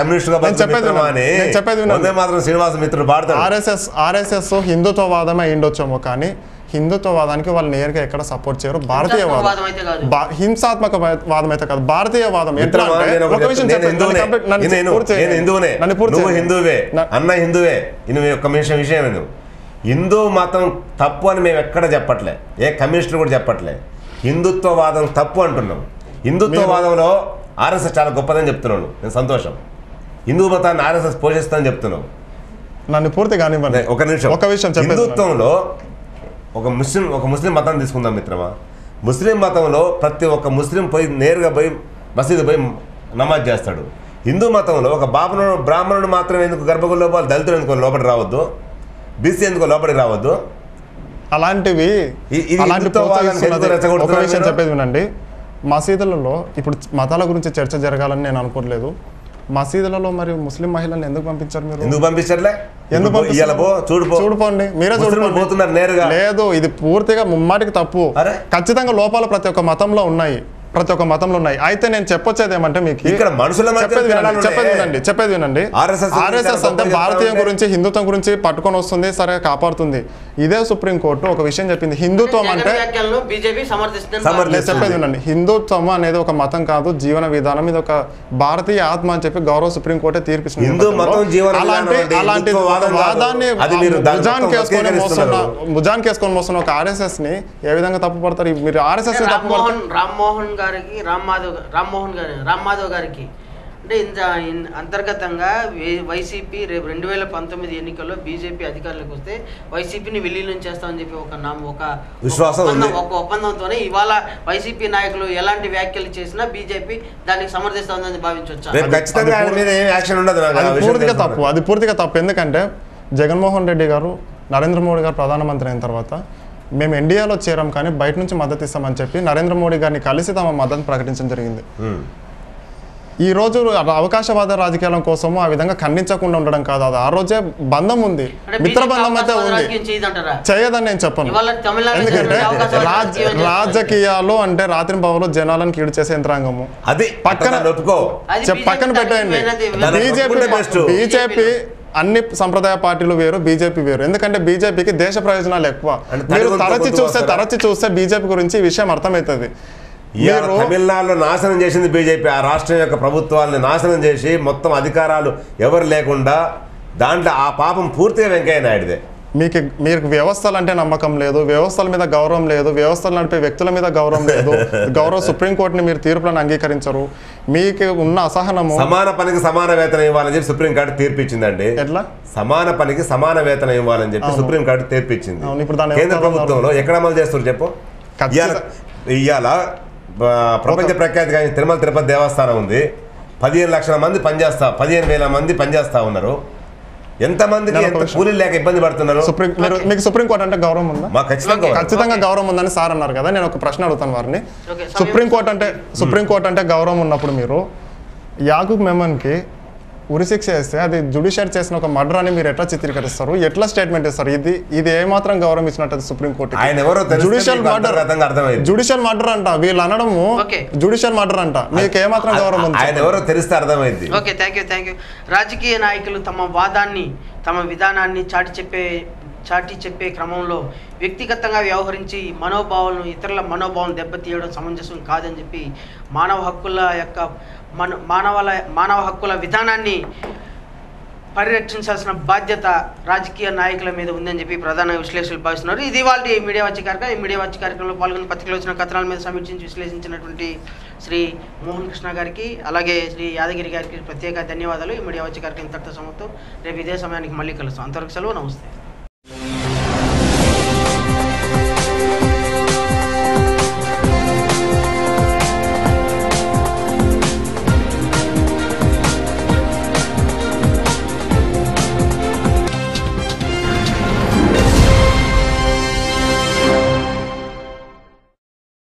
ఆర్ఎస్ఎస్ ఆర్ఎస్ఎస్ హిందుత్వవాదమే అయ్యుండొచ్చేమో, కానీ హిందుత్వవాదానికి వాళ్ళు నేరుగా ఎక్కడ సపోర్ట్ చేయరు. భారతీయవాదం హింసాత్మక వాదం అయితే కాదు, భారతీయవాదం. ఎట్లా అంటే ఒక విషయం విషయం హిందూ మతం తప్పు అని మేము ఎక్కడ చెప్పట్లే, ఏ కమ్యూనిస్టులు కూడా చెప్పట్లే. హిందుత్వవాదం తప్పు అంటున్నాం. హిందుత్వవాదంలో ఆర్ఎస్ఎస్ చాలా గొప్పదని చెప్తున్నాను నేను, సంతోషం. హిందూ మతాన్ని ఆర్ఎస్ఎస్ పోషిస్తుందని చెప్తున్నావు. నన్ను పూర్తి కానివ్వండి. ఒక నిమిషం. ఒక విషయం హిందుత్వంలో ఒక ముస్లిం ఒక ముస్లిం మతాన్ని తీసుకుందాం మిత్రమా. ముస్లిం మతంలో ప్రతి ఒక్క ముస్లిం పోయి నేరుగా పోయి మసీదు పోయి నమాజ్ చేస్తాడు. హిందూ మతంలో ఒక బాబును బ్రాహ్మణుడు మాత్రం ఎందుకు గర్భగుడిలో పోవాలి, దళితులు ఎందుకు లోపలికి రావద్దు, బీసీ ఎందుకు లోపలికి రావద్దు? అలాంటివి ఒక విషయం చెప్పేది వినండి. మసీదులలో ఇప్పుడు మతాల గురించి చర్చ జరగాలని నేను అనుకోవట్లేదు. మసీదులలో మరి ముస్లిం మహిళలను ఎందుకు పంపించారు మీరు? ఎందుకు పంపించట్లే? ఎందుకు చూడుకోండి, మీరే చూడుకోండి. లేదు, ఇది పూర్తిగా ముమ్మాటికి తప్పు. ఖచ్చితంగా లోపాలు ప్రతి ఒక్క మతంలో ఉన్నాయి, ప్రతి ఒక్క మతంలో ఉన్నాయి. అయితే నేను చెప్పొచ్చేది ఏమంటే మీకు ఇక్కడ మనుషుల చెప్పేది వినండి చెప్పేది వినండి చెప్పేది వినండి ఆర్ఎస్ఎస్ అంటే భారతీయం గురించి హిందుత్వం గురించి పట్టుకొని వస్తుంది, సరే కాపాడుతుంది. ఇదే సుప్రీంకోర్టు ఒక విషయం చెప్పింది, హిందుత్వం అంటే చెప్పేది వినండి, హిందుత్వం అనేది ఒక మతం కాదు, జీవన విధానం, ఇది ఒక భారతీయ ఆత్మ అని చెప్పి గౌరవ సుప్రీంకోర్టే తీర్పిస్తుంది. అలాంటి అలాంటి వాదాన్ని భుజానికి వేసుకొని మోస్తున్న భుజానికి వేసుకొని మోస్తున్న ఒక ఆర్ఎస్ఎస్ ని ఏ విధంగా తప్పు పడతారు మీరు? ఆర్ఎస్ఎస్ ని తప్పు పడతారు. రామ్మోహన్ గారికి రామ్ మాధవ్ రామ్మోహన్ గారి రామ్ మాధవ్ గారికి అంటే ఇంత అంతర్గతంగా వైసీపీ రేపు రెండు వేల పంతొమ్మిది ఎన్నికల్లో బీజేపీ అధికారులకు వస్తే వైసీపీని విలీనం చేస్తామని చెప్పి ఒక ఒక విశ్వాసం ఒక ఒప్పందంతోనే ఇవాళ వైసీపీ నాయకులు ఎలాంటి వ్యాఖ్యలు చేసినా బీజేపీ దానికి సమర్థిస్తుందని భావించవచ్చు. పూర్తిగా తప్పు, అది పూర్తిగా తప్పు. ఎందుకంటే జగన్మోహన్ రెడ్డి గారు నరేంద్ర మోడీ గారు ప్రధానమంత్రి అయిన తర్వాత మేము ఎన్డీఏలో చేరాం కానీ బయట నుంచి మద్దతు ఇస్తామని చెప్పి నరేంద్ర మోడీ గారిని కలిసి తమ మద్దతు ప్రకటించడం జరిగింది. ఈ రోజు అవకాశవాద రాజకీయాల కోసము ఆ విధంగా ఖండించకుండా ఉండడం కాదు, అది ఆ రోజే బంధం ఉంది, మిత్రబంధం అయితే ఉంది, చేయదని నేను చెప్పను. ఎందుకంటే రాజకీయాలు అంటే రాత్రి భావంలో జనాలను కీడు చేసే యంత్రాంగము. అది పక్కన పక్కన పెట్టండి. బీజేపీ బీజేపీ అన్ని సంప్రదాయ పార్టీలు వేరు, బీజేపీ వేరు. ఎందుకంటే బీజేపీకి దేశ ప్రయోజనాలు ఎక్కువ. మీరు తరచి చూస్తే తరచి చూస్తే బీజేపీ గురించి ఈ విషయం అర్థమవుతుంది. తమిళనాడులో నాశనం చేసింది బీజేపీ. ఆ రాష్ట్రం యొక్క ప్రభుత్వాన్ని నాశనం చేసి మొత్తం అధికారాలు ఎవరు లేకుండా దాంట్లో ఆ పాపం పూర్తిగా వెంకయ్య నాయుడుదే. మీకు మీకు వ్యవస్థలు అంటే నమ్మకం లేదు, వ్యవస్థల మీద గౌరవం లేదు, వ్యవస్థలు నడిపే వ్యక్తుల మీద గౌరవం లేదు, గౌరవ సుప్రీంకోర్టుని మీరు తీర్పులను అంగీకరించరు, మీకు ఉన్న అసహనము. సమాన పనికి సమాన వేతనం ఇవ్వాలని చెప్పి సుప్రీంకోర్టు తీర్పు ఇచ్చిందండి. ఎట్లా సమాన పనికి సమాన వేతనం ఇవ్వాలని చెప్పి సుప్రీంకోర్టు తీర్పు ఇచ్చింది. ఇప్పుడు దాని కేంద్ర ప్రభుత్వంలో ఎక్కడ అమలు చేస్తారు చెప్పు? ఇవాళ ప్రపంచ ప్రఖ్యాతి కానీ తిరుమల తిరుపతి దేవస్థానం ఉంది. పదిహేను లక్షల మంది పనిచేస్తా పదిహేను వేల మంది పనిచేస్తా ఉన్నారు. ఎంతమందికి ఎంత కూలీలు లేక ఇబ్బంది పడుతున్నారు. మీకు సుప్రీంకోర్టు అంటే గౌరవం ఉందా? మాకు ఖచ్చితంగా ఖచ్చితంగా గౌరవం ఉందని సార్ అన్నారు కదా. నేను ఒక ప్రశ్న అడుగుతాను వారిని. సుప్రీంకోర్టు అంటే సుప్రీంకోర్టు అంటే గౌరవం ఉన్నప్పుడు మీరు యాకూబ్ మెమన్కి ఉరిశిక్ష వేస్తే అది జుడిషియర్ చేసిన ఒక మర్డర్ అని మీరు ఎట్లా చిత్రీకరిస్తారు? ఎట్లా స్టేట్మెంట్ ఇస్తారు? ఇది ఇది ఏమాత్రం గౌరవం ఇచ్చినట్టు supreme court? Judicial murder judicial murder అంట వీళ్ళు అనడము, జుడిషియల్ మర్డర్ అంట. మీకు ఏమాత్రం గౌరవం ఉంది? ఆయన ఎవరో తెలిస్తే అర్థమైంది. Okay, thank you thank you రాజకీయ నాయకులు తమ వాదాన్ని తమ విధానాన్ని చాటి చెప్పే చాటి చెప్పే క్రమంలో వ్యక్తిగతంగా వ్యవహరించి మనోభావాలను ఇతరుల మనోభావాలను దెబ్బతీయడం సమంజసం కాదని చెప్పి మానవ హక్కుల యొక్క మన మానవాల మానవ హక్కుల విధానాన్ని పరిరక్షించాల్సిన బాధ్యత రాజకీయ నాయకుల మీద ఉందని చెప్పి ప్రధాన విశ్లేషకులు భావిస్తున్నారు. ఇది వాళ్ళ మీడియా వచ్చే కార్యక్రమం. ఈ మీడియా వచ్చే కార్యక్రమంలో పాల్గొని పత్రికలు వచ్చిన కథనాల మీద సమీక్షించి విశ్లేషించినటువంటి శ్రీ మోహన్ కృష్ణ గారికి అలాగే శ్రీ యాదగిరి గారికి ప్రత్యేక ధన్యవాదాలు. ఈ మీడియా వచ్చే కార్యక్రమం ఇంతటితో సమాప్తం. రేపు ఇదే సమయానికి మళ్ళీ కలుస్తాం. అంతవరకు సెలవు, నమస్తే.